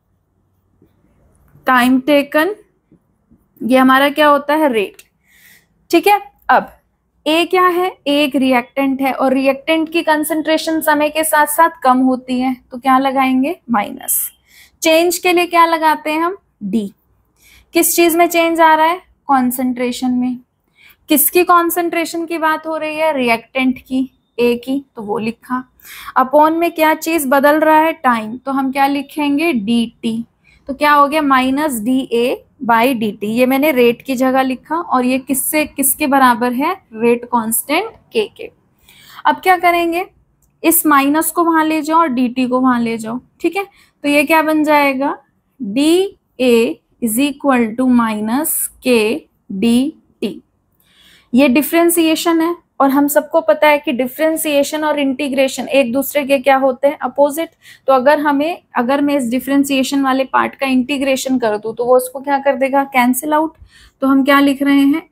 time taken, ये हमारा क्या होता है? रेट, ठीक है। अब ए क्या है? एक रिएक्टेंट है और रिएक्टेंट की कंसंट्रेशन समय के साथ साथ कम होती है, तो क्या लगाएंगे? माइनस। चेंज के लिए क्या लगाते हैं हम? डी। किस चीज में चेंज आ रहा है? कॉन्सेंट्रेशन में। किसकी कॉन्सेंट्रेशन की बात हो रही है? रिएक्टेंट की, ए की, तो वो लिखा। अपॉन में क्या चीज बदल रहा है? टाइम, तो हम क्या लिखेंगे? D T. तो क्या हो गया? Minus D A by D T. ये मैंने रेट की जगह लिखा और ये किससे किसके बराबर है? रेट कांस्टेंट के। अब क्या करेंगे? इस माइनस को वहां ले जाओ और डी टी को वहां ले जाओ, ठीक है। तो ये क्या बन जाएगा? D A is equal to minus K D T. ये डिफ्रेंसिएशन है और हम सबको पता है कि डिफरेंशिएशन और इंटीग्रेशन एक दूसरे के क्या होते हैं? अपोजिट। तो अगर मैं इस डिफरेंशिएशन वाले पार्ट का इंटीग्रेशन कर दूं तो वो उसको क्या कर देगा? Cancel out. तो हम क्या लिख रहे हैं?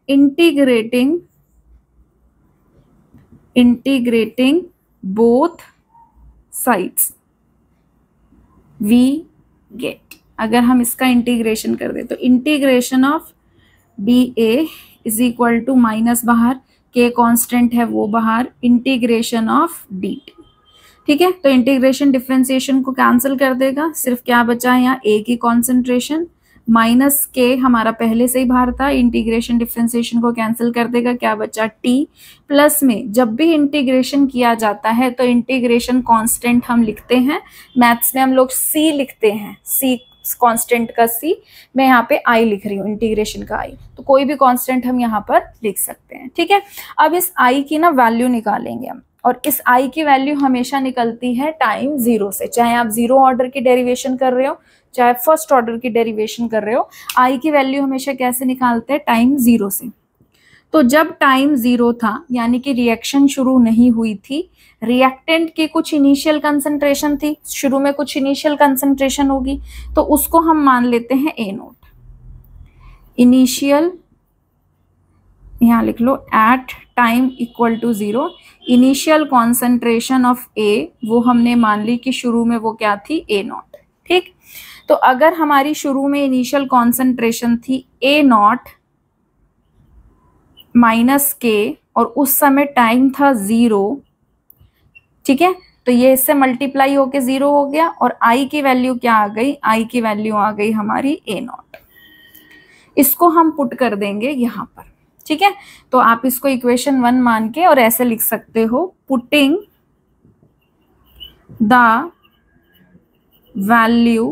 Integrating both sides we get. अगर हम इसका इंटीग्रेशन कर दे तो integration of D A is equal to minus बाहर, के कांस्टेंट है वो बाहर, इंटीग्रेशन ऑफ डी टी, ठीक है। तो इंटीग्रेशन डिफरेंशिएशन को कैंसिल कर देगा, सिर्फ क्या बचा है यहाँ? ए की कॉन्सेंट्रेशन माइनस के हमारा पहले से ही बाहर था, इंटीग्रेशन डिफरेंशिएशन को कैंसिल कर देगा, क्या बचा? टी। प्लस में जब भी इंटीग्रेशन किया जाता है तो इंटीग्रेशन कांस्टेंट हम लिखते हैं, मैथ्स में हम लोग सी लिखते हैं, सी कांस्टेंट का सी, मैं यहाँ पे आई लिख रही हूँ, इंटीग्रेशन का आई। तो कोई भी कांस्टेंट हम यहाँ पर लिख सकते हैं, ठीक है। अब इस आई की ना वैल्यू निकालेंगे हम, और इस आई की वैल्यू हमेशा निकलती है टाइम 0 से। चाहे आप जीरो ऑर्डर की डेरिवेशन कर रहे हो, चाहे फर्स्ट ऑर्डर की डेरिवेशन कर रहे हो, आई की वैल्यू हमेशा कैसे निकालते हैं? टाइम 0 से। तो जब टाइम 0 था यानी कि रिएक्शन शुरू नहीं हुई थी, रिएक्टेंट की कुछ इनिशियल कंसंट्रेशन थी, शुरू में कुछ इनिशियल कंसंट्रेशन होगी, तो उसको हम मान लेते हैं ए नोट। इनिशियल यहां लिख लो, at time equal to 0, initial concentration of A वो हमने मान ली कि शुरू में वो क्या थी? ए नॉट, ठीक। तो अगर हमारी शुरू में इनिशियल कॉन्सेंट्रेशन थी ए नॉट माइनस के और उस समय टाइम था 0, ठीक है, तो ये इससे मल्टीप्लाई होके 0 हो गया और आई की वैल्यू क्या आ गई? आई की वैल्यू आ गई हमारी ए नॉट। इसको हम पुट कर देंगे यहां पर, ठीक है। तो आप इसको इक्वेशन 1 मान के और ऐसे लिख सकते हो, putting the value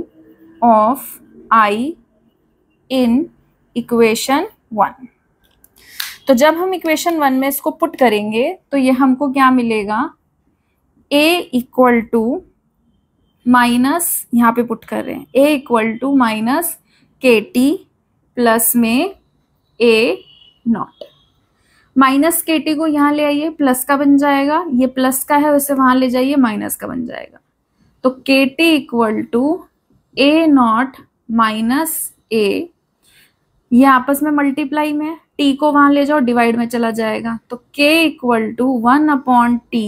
of I in equation 1। तो जब हम इक्वेशन 1 में इसको पुट करेंगे तो ये हमको क्या मिलेगा, a इक्वल टू माइनस, यहाँ पे पुट कर रहे हैं, a equal to minus K T plus में a naught. Minus K T को यहाँ ले आइए, प्लस का बन जाएगा, ये प्लस का है उसे वहां ले जाइए, माइनस का बन जाएगा। तो K T equal to a naught minus a, ये आपस में मल्टीप्लाई में, t को वहां ले जाओ, डिवाइड में चला जाएगा। तो k equal to 1/t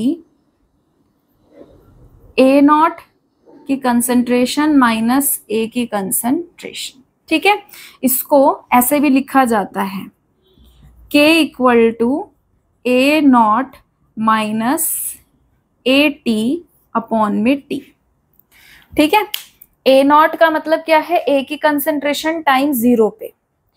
a naught की कंसंट्रेशन माइनस a की कंसंट्रेशन। ठीक है, इसको ऐसे भी लिखा जाता है, k equal to a naught minus at upon में t। ठीक है, a नॉट का मतलब क्या है, a की कंसंट्रेशन टाइम 0 पे,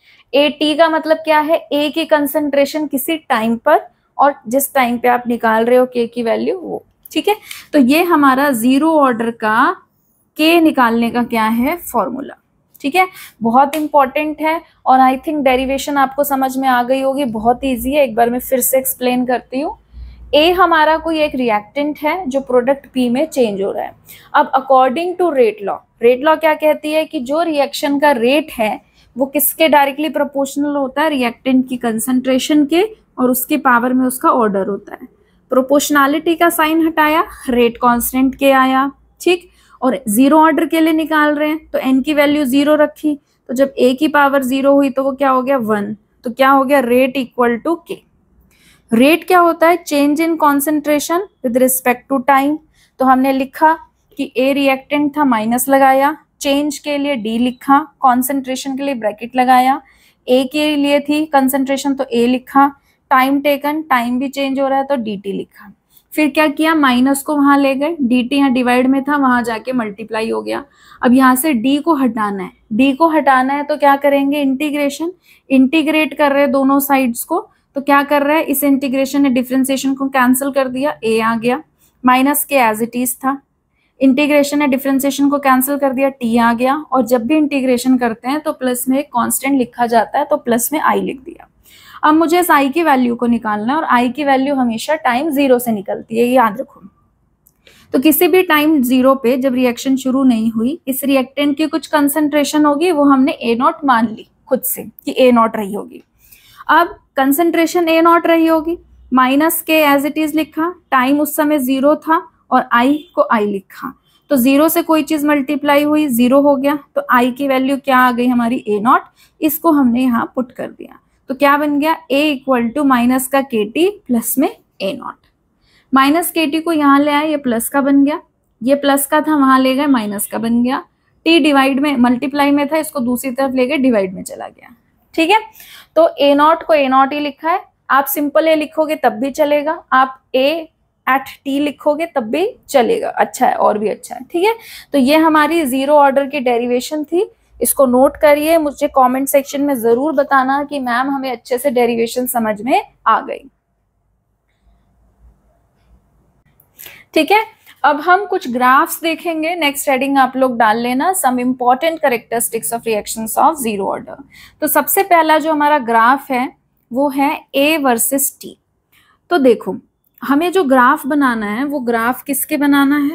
at का मतलब क्या है, a की कंसंट्रेशन किसी टाइम पर, और जिस टाइम पे आप निकाल रहे हो k की वैल्यू वो। ठीक है, तो ये हमारा 0 ऑर्डर का k निकालने का क्या है, फॉर्मूला। ठीक है, बहुत इंपॉर्टेंट है, और आई थिंक डेरिवेशन आपको समझ में आ गई होगी, बहुत इजी है। एक बार मैं फिर से एक्सप्लेन करती हूँ। A हमारा कोई एक रिएक्टेंट है जो प्रोडक्ट P में चेंज हो रहा है। अब अकॉर्डिंग टू रेट लॉ क्या कहती है कि जो रिएक्शन का रेट है वो किसके डायरेक्टली प्रोपोर्शनल होता है, रिएक्टेंट की कंसंट्रेशन के, और उसकी पावर में उसका ऑर्डर होता है। प्रोपोर्शनलिटी का साइन हटाया, रेट कांस्टेंट के आया। ठीक, और 0 ऑर्डर के लिए निकाल रहे हैं तो n की वैल्यू 0 रखी, तो जब a की पावर 0 हुई तो वो क्या हो गया, 1। तो क्या हो गया, रेट इक्वल टू k। रेट क्या होता है, change in concentration with respect to time. तो हमने लिखा कि a रिएक्टेंट था, माइनस लगाया, चेंज के लिए d लिखा, कॉन्सेंट्रेशन के लिए ब्रैकेट लगाया, a के लिए थी कंसेंट्रेशन तो a लिखा, टाइम टेकन, टाइम भी चेंज हो रहा है तो dt लिखा। फिर क्या किया, माइनस को वहां ले गए, dt यहाँ डिवाइड में था, वहां जाके मल्टीप्लाई हो गया। अब यहाँ से d को हटाना है, d को हटाना है तो क्या करेंगे, इंटीग्रेशन, इंटीग्रेट कर रहे हैं दोनों साइड्स को। तो क्या कर रहा है, इस इंटीग्रेशन ने डिफरेंशिएशन को कैंसिल कर दिया, a आ गया, minus K as it is था, इंटीग्रेशन ने डिफरेंशिएशन को कैंसिल कर दिया, t आ गया। और जब भी इंटीग्रेशन करते हैं तो प्लस में एक कांस्टेंट लिखा जाता है, तो प्लस में i लिख दिया। अब मुझे इस i की वैल्यू को निकालना है, और i की वैल्यू हमेशा टाइम 0 से निकलती है, ये याद रखो। तो किसी भी टाइम 0 पे जब रिएक्शन शुरू नहीं हुई, इस रिएक्टेंट की कुछ कंसंट्रेशन होगी, वो हमने a नॉट मान ली खुद से कि a नॉट रही होगी। अब कंसंट्रेशन a नॉट रही होगी, minus K as it is लिखा, टाइम उस समय 0 था, और i को i लिखा। तो 0 से कोई चीज मल्टीप्लाई हुई, 0 हो गया, तो i की वैल्यू क्या आ गई हमारी, a नॉट। इसको हमने यहाँ पुट कर दिया, तो क्या बन गया, a इक्वल टू माइनस का के टी प्लस में a naught. Minus K T को यहाँ ले आए, ये प्लस का बन गया, ये प्लस का था वहां ले गए, माइनस का बन गया, t डिवाइड में मल्टीप्लाई में था, इसको दूसरी तरफ ले गए, डिवाइड में चला गया। ठीक है, तो a नॉट को a नॉट ही लिखा है। आप सिंपल a लिखोगे तब भी चलेगा, आप a एट t लिखोगे तब भी चलेगा, अच्छा है, और भी अच्छा है। ठीक है, तो ये हमारी 0 ऑर्डर की डेरिवेशन थी, इसको नोट करिए। मुझे कमेंट सेक्शन में जरूर बताना कि मैम हमें अच्छे से डेरिवेशन समझ में आ गई। ठीक है, अब हम कुछ ग्राफ्स देखेंगे, नेक्स्ट हेडिंग आप लोग डाल लेना, some important characteristics of reactions of 0 order. तो सबसे पहला जो हमारा ग्राफ है वो है A वर्सेस T। तो देखो, हमें जो ग्राफ बनाना है वो ग्राफ किसके बनाना है,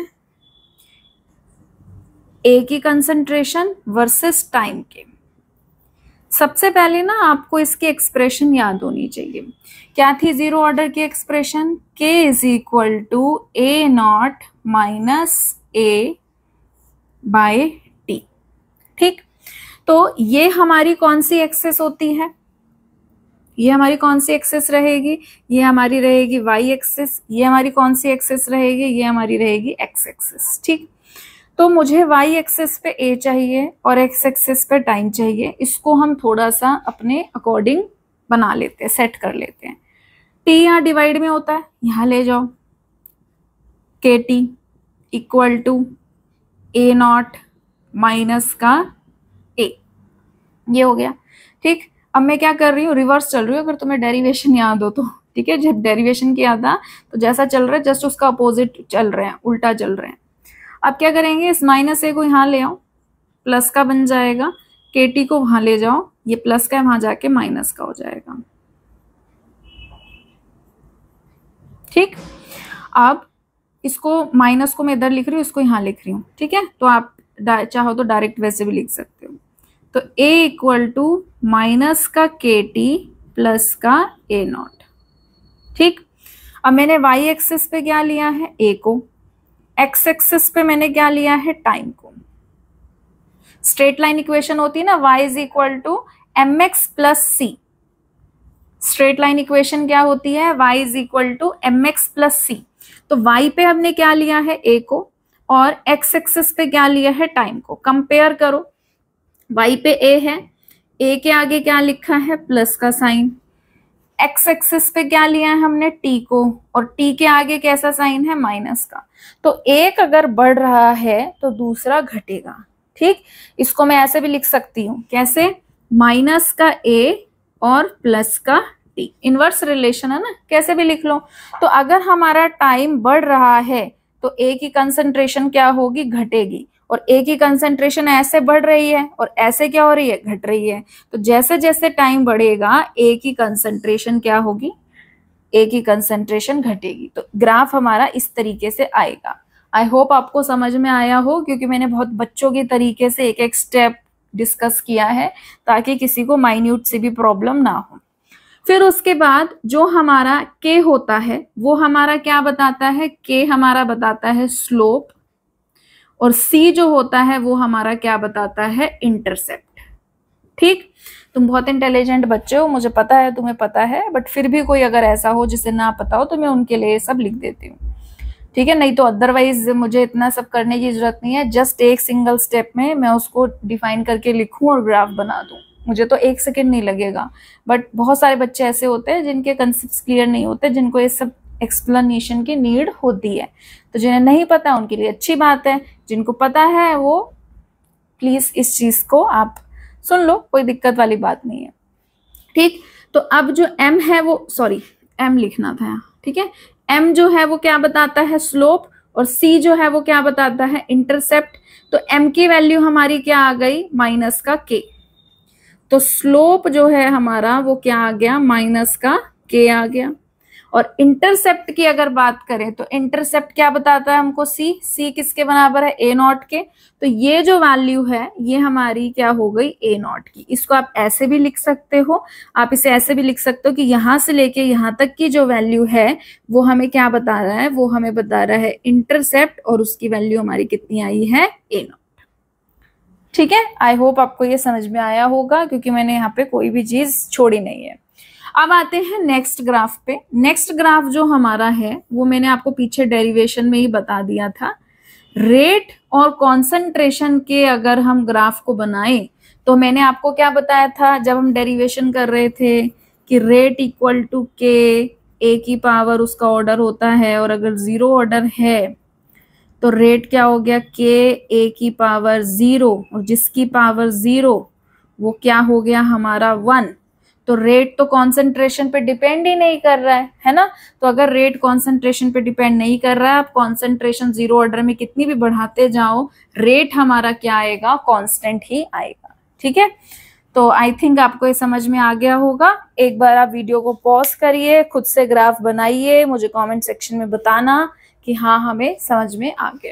A की कंसंट्रेशन वर्सेस टाइम के। सबसे पहले ना आपको इसकी एक्सप्रेशन याद होनी चाहिए। क्या थी 0 ऑर्डर की expression, k is equal to a naught minus a by T. ठीक, तो ये हमारी कौन सी एक्सेस होती है, ये हमारी कौन सी एक्सेस रहेगी, ये हमारी रहेगी y एक्सेस, ये हमारी कौन सी एक्सेस रहेगी, ये हमारी रहेगी x एक्सेस। ठीक, तो मुझे y एक्सेस पे a चाहिए और x एक्सेस पे टाइम चाहिए, इसको हम थोड़ा सा अपने अकॉर्डिंग बना लेते हैं, सेट कर लेते हैं। t यहाँ डिवाइड में होता है, यहाँ ले जाओ, K T equal to a naught minus का a, ये हो गया। ठीक, अब मैं क्या कर रही हूँ, रिवर्स चल रही हूँ, अगर तुम्हें डेरिवेशन याद हो तो। ठीक है, जब डेरिवेशन किया था तो जैसा चल रहा है जस्ट उसका अपोजिट चल रहे हैं, उल्टा चल रहे हैं। अब क्या करेंगे, इस माइनस ए को यहाँ ले आओ, प्लस का बन जाएगा, के टी को वहां ले जाओ, ये प्लस का है वहां जाके माइनस का हो जाएगा। ठीक, अब इसको माइनस को मैं इधर लिख रही हूँ, इसको यहाँ लिख रही हूँ, ठीक है। तो आप चाहो तो डायरेक्ट वैसे भी लिख सकते हो। तो a इक्वल टू माइनस का KT प्लस का A0, ठीक। अब मैंने y एक्सिस पे क्या लिया है, a को, x एक्सिस पे मैंने क्या लिया है, टाइम को। स्ट्रेट लाइन इक्वेशन होती है ना, y is equal to mx plus c। Straight line equation क्या होती है, y is equal to mx plus c। तो y पे हमने क्या लिया है, a को, और x एक्सिस पे क्या लिया है, टाइम को। कंपेयर करो, y पे a है, a के आगे क्या लिखा है, प्लस का साइन। x एक्सिस पे क्या लिया है हमने, t को, और t के आगे कैसा साइन है, माइनस का। तो एक अगर बढ़ रहा है तो दूसरा घटेगा, ठीक। इसको मैं ऐसे भी लिख सकती हूँ, कैसे, माइनस का a और प्लस का t, इनवर्स रिलेशन है ना, कैसे भी लिख लो। तो अगर हमारा टाइम बढ़ रहा है तो a की कंसंट्रेशन क्या होगी, घटेगी, और a की कंसंट्रेशन ऐसे बढ़ रही है और ऐसे क्या हो रही है, घट रही है। तो जैसे जैसे टाइम बढ़ेगा a की कंसंट्रेशन क्या होगी, a की कंसंट्रेशन घटेगी। तो ग्राफ हमारा इस तरीके से आएगा। आई होप आपको समझ में आया हो, क्योंकि मैंने बहुत बच्चों के तरीके से एक एक स्टेप डिस्कस किया है ताकि किसी को माइन्यूट से भी प्रॉब्लम ना हो। फिर उसके बाद जो हमारा k होता है वो हमारा क्या बताता है, k हमारा बताता है स्लोप, और c जो होता है वो हमारा क्या बताता है, इंटरसेप्ट, ठीक। तुम बहुत इंटेलिजेंट बच्चे हो, मुझे पता है तुम्हें पता है, बट फिर भी कोई अगर ऐसा हो जिसे ना पता हो तो मैं उनके लिए सब लिख देती हूँ, ठीक है। नहीं तो अदरवाइज मुझे इतना सब करने की जरूरत नहीं है, जस्ट एक सिंगल स्टेप में मैं उसको डिफाइन करके लिखूं और ग्राफ बना दूं, मुझे तो 1 सेकेंड नहीं लगेगा। बट बहुत सारे बच्चे ऐसे होते हैं जिनके कंसेप्ट क्लियर नहीं होते, जिनको ये सब एक्सप्लेनेशन की नीड होती है। तो जिन्हें नहीं पता उनके लिए अच्छी बात है, जिनको पता है वो प्लीज इस चीज को आप सुन लो, कोई दिक्कत वाली बात नहीं है, ठीक। तो अब जो m है वो, सॉरी m लिखना था, ठीक है। m जो है वो क्या बताता है, स्लोप, और c जो है वो क्या बताता है, इंटरसेप्ट। तो m की वैल्यू हमारी क्या आ गई, माइनस का k। तो स्लोप जो है हमारा वो क्या आ गया, माइनस का k आ गया। और इंटरसेप्ट की अगर बात करें तो इंटरसेप्ट क्या बताता है हमको, c किसके बराबर है, a0 के। तो ये जो वैल्यू है ये हमारी क्या हो गई, a0 की। इसको आप ऐसे भी लिख सकते हो, आप इसे ऐसे भी लिख सकते हो कि यहां से लेके यहां तक की जो वैल्यू है वो हमें क्या बता रहा है, वो हमें बता रहा है इंटरसेप्ट, और उसकी वैल्यू हमारी कितनी आई है, a0, ठीक है। आई होप आपको ये समझ में आया होगा, क्योंकि मैंने यहाँ पे कोई भी चीज छोड़ी नहीं है। अब आते हैं नेक्स्ट ग्राफ पे। नेक्स्ट ग्राफ जो हमारा है वो मैंने आपको पीछे डेरिवेशन में ही बता दिया था। रेट और कॉन्सेंट्रेशन के अगर हम ग्राफ को बनाएं तो मैंने आपको क्या बताया था जब हम डेरिवेशन कर रहे थे, कि rate equal to K, A की पावर उसका ऑर्डर होता है, और अगर 0 ऑर्डर है तो रेट क्या हो गया, के ए की पावर 0, और जिसकी पावर 0 वो क्या हो गया हमारा 1। तो रेट तो कॉन्सेंट्रेशन पे डिपेंड ही नहीं कर रहा है ना। तो अगर रेट कॉन्सेंट्रेशन पे डिपेंड नहीं कर रहा है, आप कॉन्सेंट्रेशन 0 ऑर्डर में कितनी भी बढ़ाते जाओ, रेट हमारा क्या आएगा, कांस्टेंट ही आएगा, ठीक है। तो आई थिंक आपको ये समझ में आ गया होगा। एक बार आप वीडियो को पॉज करिए, खुद से ग्राफ बनाइए, मुझे कमेंट सेक्शन में बताना कि हाँ हमें समझ में आ गया,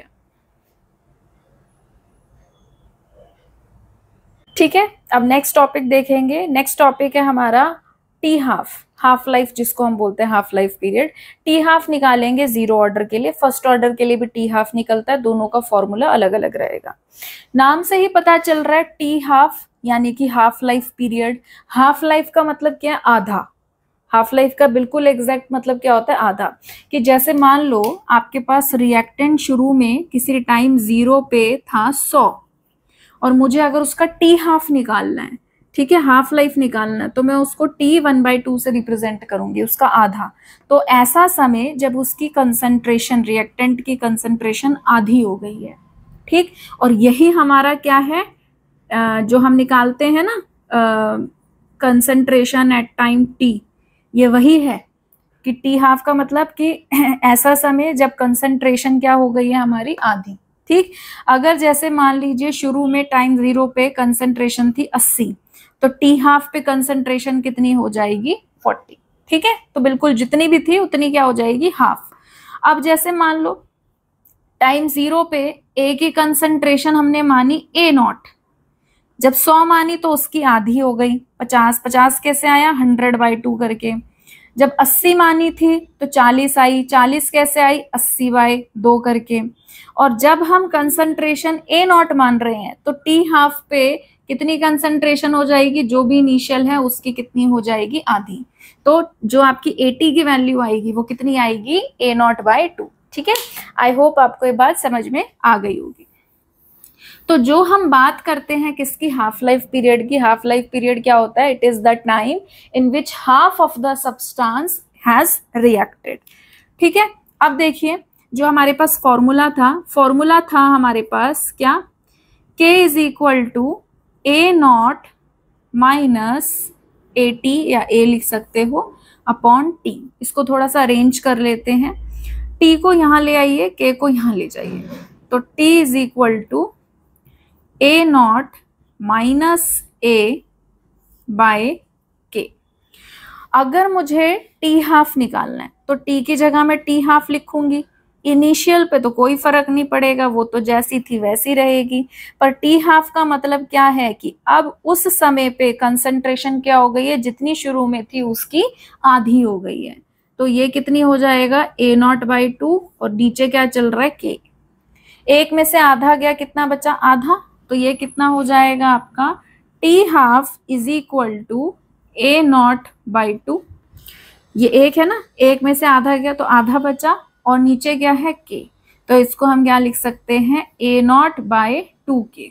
ठीक है। अब नेक्स्ट टॉपिक देखेंगे। नेक्स्ट टॉपिक है हमारा टी हाफ लाइफ, जिसको हम बोलते हैं half life period. T half निकालेंगे 0 ऑर्डर के लिए, फर्स्ट ऑर्डर के लिए भी टी हाफ निकलता है, दोनों का फॉर्मूला अलग अलग रहेगा। नाम से ही पता चल रहा है टी हाफ यानी कि half life period. Half life का मतलब क्या है, आधा। हाफ लाइफ का बिल्कुल एग्जैक्ट मतलब क्या होता है, आधा। कि जैसे मान लो आपके पास रिएक्टेंट शुरू में किसी टाइम 0 पे था 100, और मुझे अगर उसका टी हाफ निकालना है, ठीक है, हाफ लाइफ निकालना है, तो मैं उसको टी 1/2 से रिप्रेजेंट करूंगी, उसका आधा। तो ऐसा समय जब उसकी कंसंट्रेशन, रिएक्टेंट की कंसंट्रेशन आधी हो गई है, ठीक। और यही हमारा क्या है, जो हम निकालते हैं ना कंसंट्रेशन एट टाइम टी, ये वही है कि टी हाफ का मतलब कि ऐसा समय जब कंसंट्रेशन क्या हो गई है हमारी, आधी, ठीक। अगर जैसे मान लीजिए शुरू में टाइम 0 पे कंसंट्रेशन थी 80, तो टी हाफ पे कंसंट्रेशन कितनी हो जाएगी, 40, ठीक है, तो बिल्कुल जितनी भी थी उतनी क्या हो जाएगी, हाफ। अब जैसे मान लो टाइम 0 पे ए की कंसंट्रेशन हमने मानी A0, जब 100 मानी तो उसकी आधी हो गई 50, 50 कैसे आया 100/2 करके। जब 80 मानी थी तो 40 आई, 40 कैसे आई 80/2 करके। और जब हम कंसंट्रेशन A0 मान रहे हैं तो T हाफ पे कितनी कंसंट्रेशन हो जाएगी, जो भी इनिशियल है उसकी कितनी हो जाएगी, आधी। तो जो आपकी AT की वैल्यू आएगी वो कितनी आएगी, A0/2। ठीक है, आई होप आपको ये बात समझ में आ गई होगी। तो जो हम बात करते हैं किसकी, हाफ लाइफ पीरियड की। हाफ लाइफ पीरियड क्या होता है, it is the time in which half of the substance has reacted. ठीक है, अब देखिए जो हमारे पास फॉर्मूला था हमारे पास क्या, K is equal to A0 minus AT, या A लिख सकते हो, अपॉन T। इसको थोड़ा सा अरेंज कर लेते हैं, T को यहां ले आइए, K को यहां ले जाइए, तो T is equal to A0 minus A by K। अगर मुझे T हाफ निकालना है तो T की जगह मैं T हाफ लिखूंगी। इनिशियल पे तो कोई फर्क नहीं पड़ेगा, वो तो जैसी थी वैसी रहेगी, पर T हाफ का मतलब क्या है कि अब उस समय पे कंसंट्रेशन क्या हो गई है, जितनी शुरू में थी उसकी आधी हो गई है। तो ये कितनी हो जाएगा, A0/2, और नीचे क्या चल रहा है, K। एक में से आधा गया, कितना बचा, आधा। तो ये कितना हो जाएगा आपका, T half is equal to A0/2। ये एक है ना, एक में से आधा गया तो आधा बचा, और नीचे क्या है, K। तो इसको हम क्या लिख सकते हैं, A0/2K।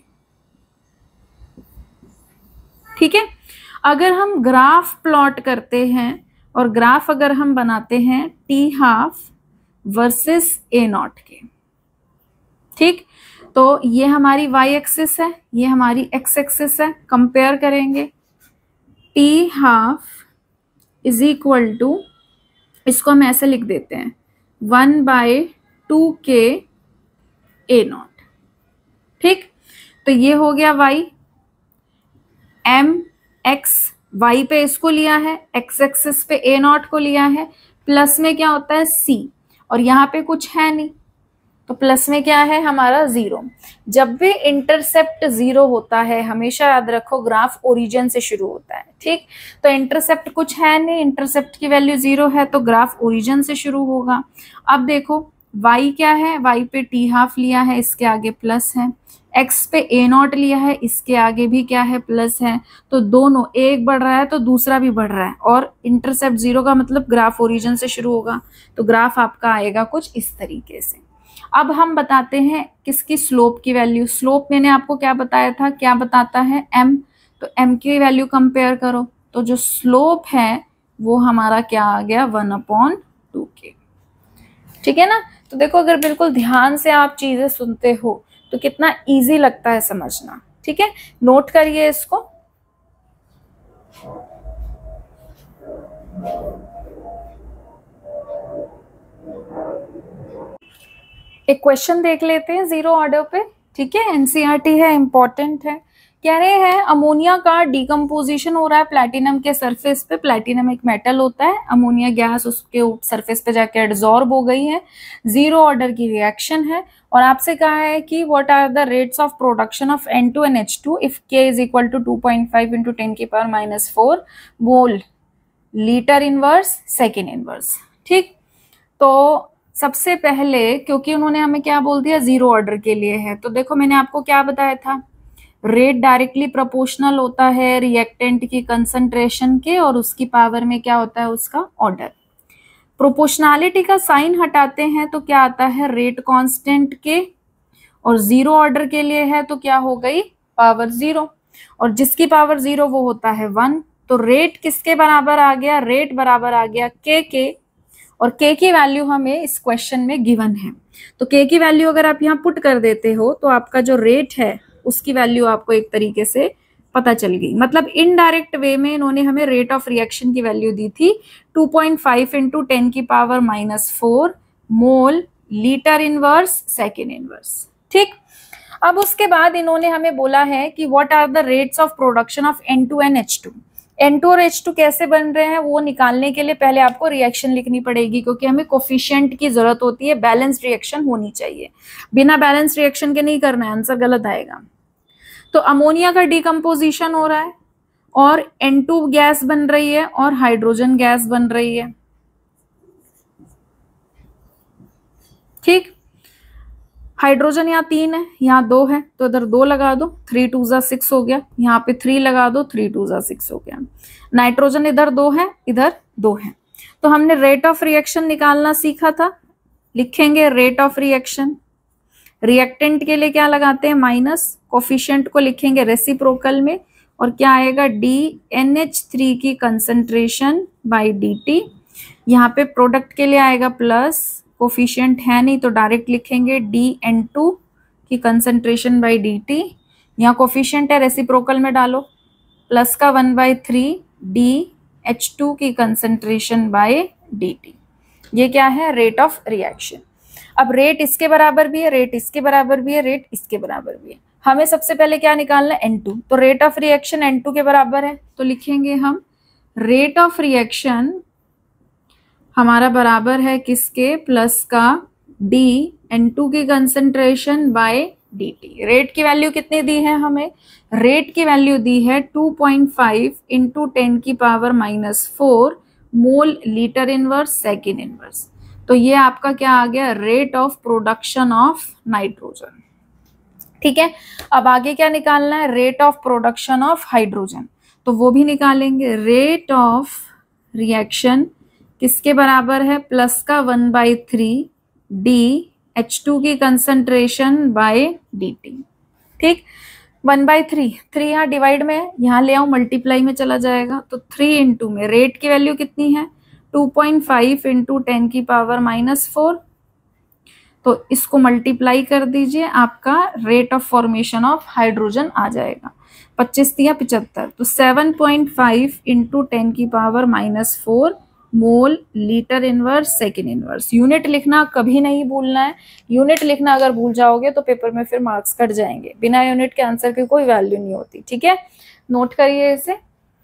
ठीक है, अगर हम ग्राफ प्लॉट करते हैं और ग्राफ अगर हम बनाते हैं T हाफ वर्सेस A0 के, ठीक, तो ये हमारी y एक्सिस है, ये हमारी x एक्सिस है, कंपेयर करेंगे। T half is equal to, इसको हम ऐसे लिख देते हैं 1/2K A0। ठीक, तो ये हो गया y, mx, y पे इसको लिया है, x एक्सिस पे A0 को लिया है, प्लस में क्या होता है c, और यहाँ पे कुछ है नहीं, तो प्लस में क्या है हमारा 0। जब भी इंटरसेप्ट 0 होता है, हमेशा याद रखो ग्राफ ओरिजिन से शुरू होता है। ठीक, तो इंटरसेप्ट कुछ है नहीं, इंटरसेप्ट की वैल्यू 0 है, तो ग्राफ ओरिजिन से शुरू होगा। अब देखो y क्या है, y पे T हाफ लिया है, इसके आगे प्लस है, x पे A0 लिया है, इसके आगे भी क्या है, प्लस है। तो दोनों, एक बढ़ रहा है तो दूसरा भी बढ़ रहा है, और इंटरसेप्ट 0 का मतलब ग्राफ ओरिजिन से शुरू होगा, तो ग्राफ आपका आएगा कुछ इस तरीके से। अब हम बताते हैं किसकी, स्लोप की वैल्यू। स्लोप मैंने आपको क्या बताया था, क्या बताता है, m। तो m की वैल्यू कंपेयर करो, तो जो स्लोप है वो हमारा क्या आ गया, 1/2K। ठीक है ना, तो देखो अगर बिल्कुल ध्यान से आप चीजें सुनते हो तो कितना इजी लगता है समझना। ठीक है, नोट करिए इसको। एक क्वेश्चन देख लेते हैं 0 ऑर्डर पे। ठीक है, एनसीईआरटी है, इंपॉर्टेंट है। कह रहे हैं अमोनिया का डिकम्पोजिशन हो रहा है प्लैटिनम के सरफेस पे। प्लैटिनम एक मेटल होता है, अमोनिया गैस उसके सरफेस पे जाके एडजॉर्ब हो गई है, 0 ऑर्डर की रिएक्शन है। और आपसे कहा है कि what are the rates of production of N2NH2 if K is equal to 2.5 × 10⁻⁴ mole litre inverse second inverse. ठीक, तो सबसे पहले क्योंकि उन्होंने हमें क्या बोल दिया, 0 ऑर्डर के लिए है, तो देखो मैंने आपको क्या बताया था, रेट डायरेक्टली प्रोपोर्शनल होता है रिएक्टेंट की कंसंट्रेशन के, और उसकी पावर में क्या होता है, उसका ऑर्डर। प्रोपोर्शनैलिटी का साइन हटाते हैं तो क्या आता है, रेट कांस्टेंट के, और 0 ऑर्डर के लिए है तो क्या हो गई, पावर 0, और जिसकी पावर 0 वो होता है 1। तो रेट किसके बराबर आ गया, रेट बराबर आ गया K के, और K की वैल्यू हमें इस क्वेश्चन में गिवन है। तो K की वैल्यू अगर आप यहाँ पुट कर देते हो तो आपका जो रेट है उसकी वैल्यू आपको एक तरीके से पता चल गई। मतलब इनडायरेक्ट वे में इन्होंने हमें रेट ऑफ रिएक्शन की वैल्यू दी थी 2.5 × 10⁻⁴ mole litre inverse second inverse. ठीक, अब उसके बाद इन्होंने हमें बोला है कि what are the rates of production of N2NH2। N2 और H2 कैसे बन रहे हैं वो निकालने के लिए पहले आपको रिएक्शन लिखनी पड़ेगी, क्योंकि हमें कोफिशिएंट की जरूरत होती है, बैलेंस्ड रिएक्शन होनी चाहिए। बिना बैलेंस्ड रिएक्शन के नहीं करना है, आंसर गलत आएगा। तो अमोनिया का डिकम्पोजिशन हो रहा है और N2 गैस बन रही है और हाइड्रोजन गैस बन रही है। ठीक, हाइड्रोजन यहाँ 3 है, यहाँ 2 है, तो इधर 2 लगा दो, 3 2 जा 6 हो गया, यहाँ पे 3 लगा दो, 3 2 जा 6 हो गया। नाइट्रोजन इधर 2 है, इधर 2 है। तो हमने रेट ऑफ रिएक्शन निकालना सीखा था, लिखेंगे रेट ऑफ रिएक्शन। रिएक्टेंट के लिए क्या लगाते हैं, माइनस, कोफिशिएंट को लिखेंगे रेसिप्रोकल में, और क्या आएगा, DNH3 की कंसंट्रेशन बाई dt। यहाँ पे प्रोडक्ट के लिए आएगा प्लस, कोफिशिएंट है नहीं तो डायरेक्ट लिखेंगे DN2 की कंसंट्रेशन बाई dt। यहाँ कोफिशिएंट है, रेसिप्रोकल में डालो, प्लस का 1/3 DH2 की कंसंट्रेशन बाई dt। ये क्या है, रेट ऑफ रिएक्शन। अब रेट इसके बराबर भी है, रेट इसके बराबर भी है, रेट इसके बराबर भी है। हमें सबसे पहले क्या निकालना है, N2। तो रेट ऑफ रिएक्शन N2 के बराबर है, तो लिखेंगे हम रेट ऑफ रिएक्शन हमारा बराबर है किसके, प्लस का DN2 की कंसंट्रेशन बाय dt। रेट की वैल्यू कितनी दी है हमें, रेट की वैल्यू दी है 2.5 into 10⁻⁻⁴ mole litre inverse second inverse. तो ये आपका क्या आ गया, rate of production of nitrogen. ठीक है, अब आगे क्या निकालना है, rate of production of hydrogen, तो वो भी निकालेंगे। रेट ऑफ रिएक्शन किसके बराबर है, प्लस का 1/3 DH2 की कंसंट्रेशन बाय dt। ठीक, 1/3, 3 यहाँ डिवाइड में है, यहाँ ले आओ मल्टीप्लाई में चला जाएगा, तो 3 इंटू में रेट की वैल्यू कितनी है, 2.5 इंटू 10⁻⁻⁴। तो इसको मल्टीप्लाई कर दीजिए, आपका rate of formation of hydrogen आ जाएगा। 25 दिया 75, तो 7.5 into 10⁻⁻⁴ mole litre inverse second inverse. Unit लिखना कभी नहीं भूलना है, यूनिट लिखना अगर भूल जाओगे तो पेपर में फिर मार्क्स कट जाएंगे। बिना यूनिट के आंसर की कोई वैल्यू नहीं होती। ठीक है, नोट करिए इसे।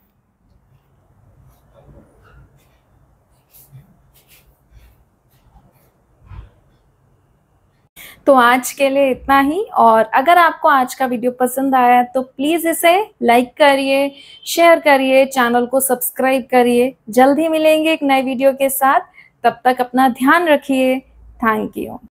तो आज के लिए इतना ही, और अगर आपको आज का वीडियो पसंद आया तो प्लीज इसे लाइक करिए, शेयर करिए, चैनल को सब्सक्राइब करिए। जल्द ही मिलेंगे एक नए वीडियो के साथ, तब तक अपना ध्यान रखिए। Thank you.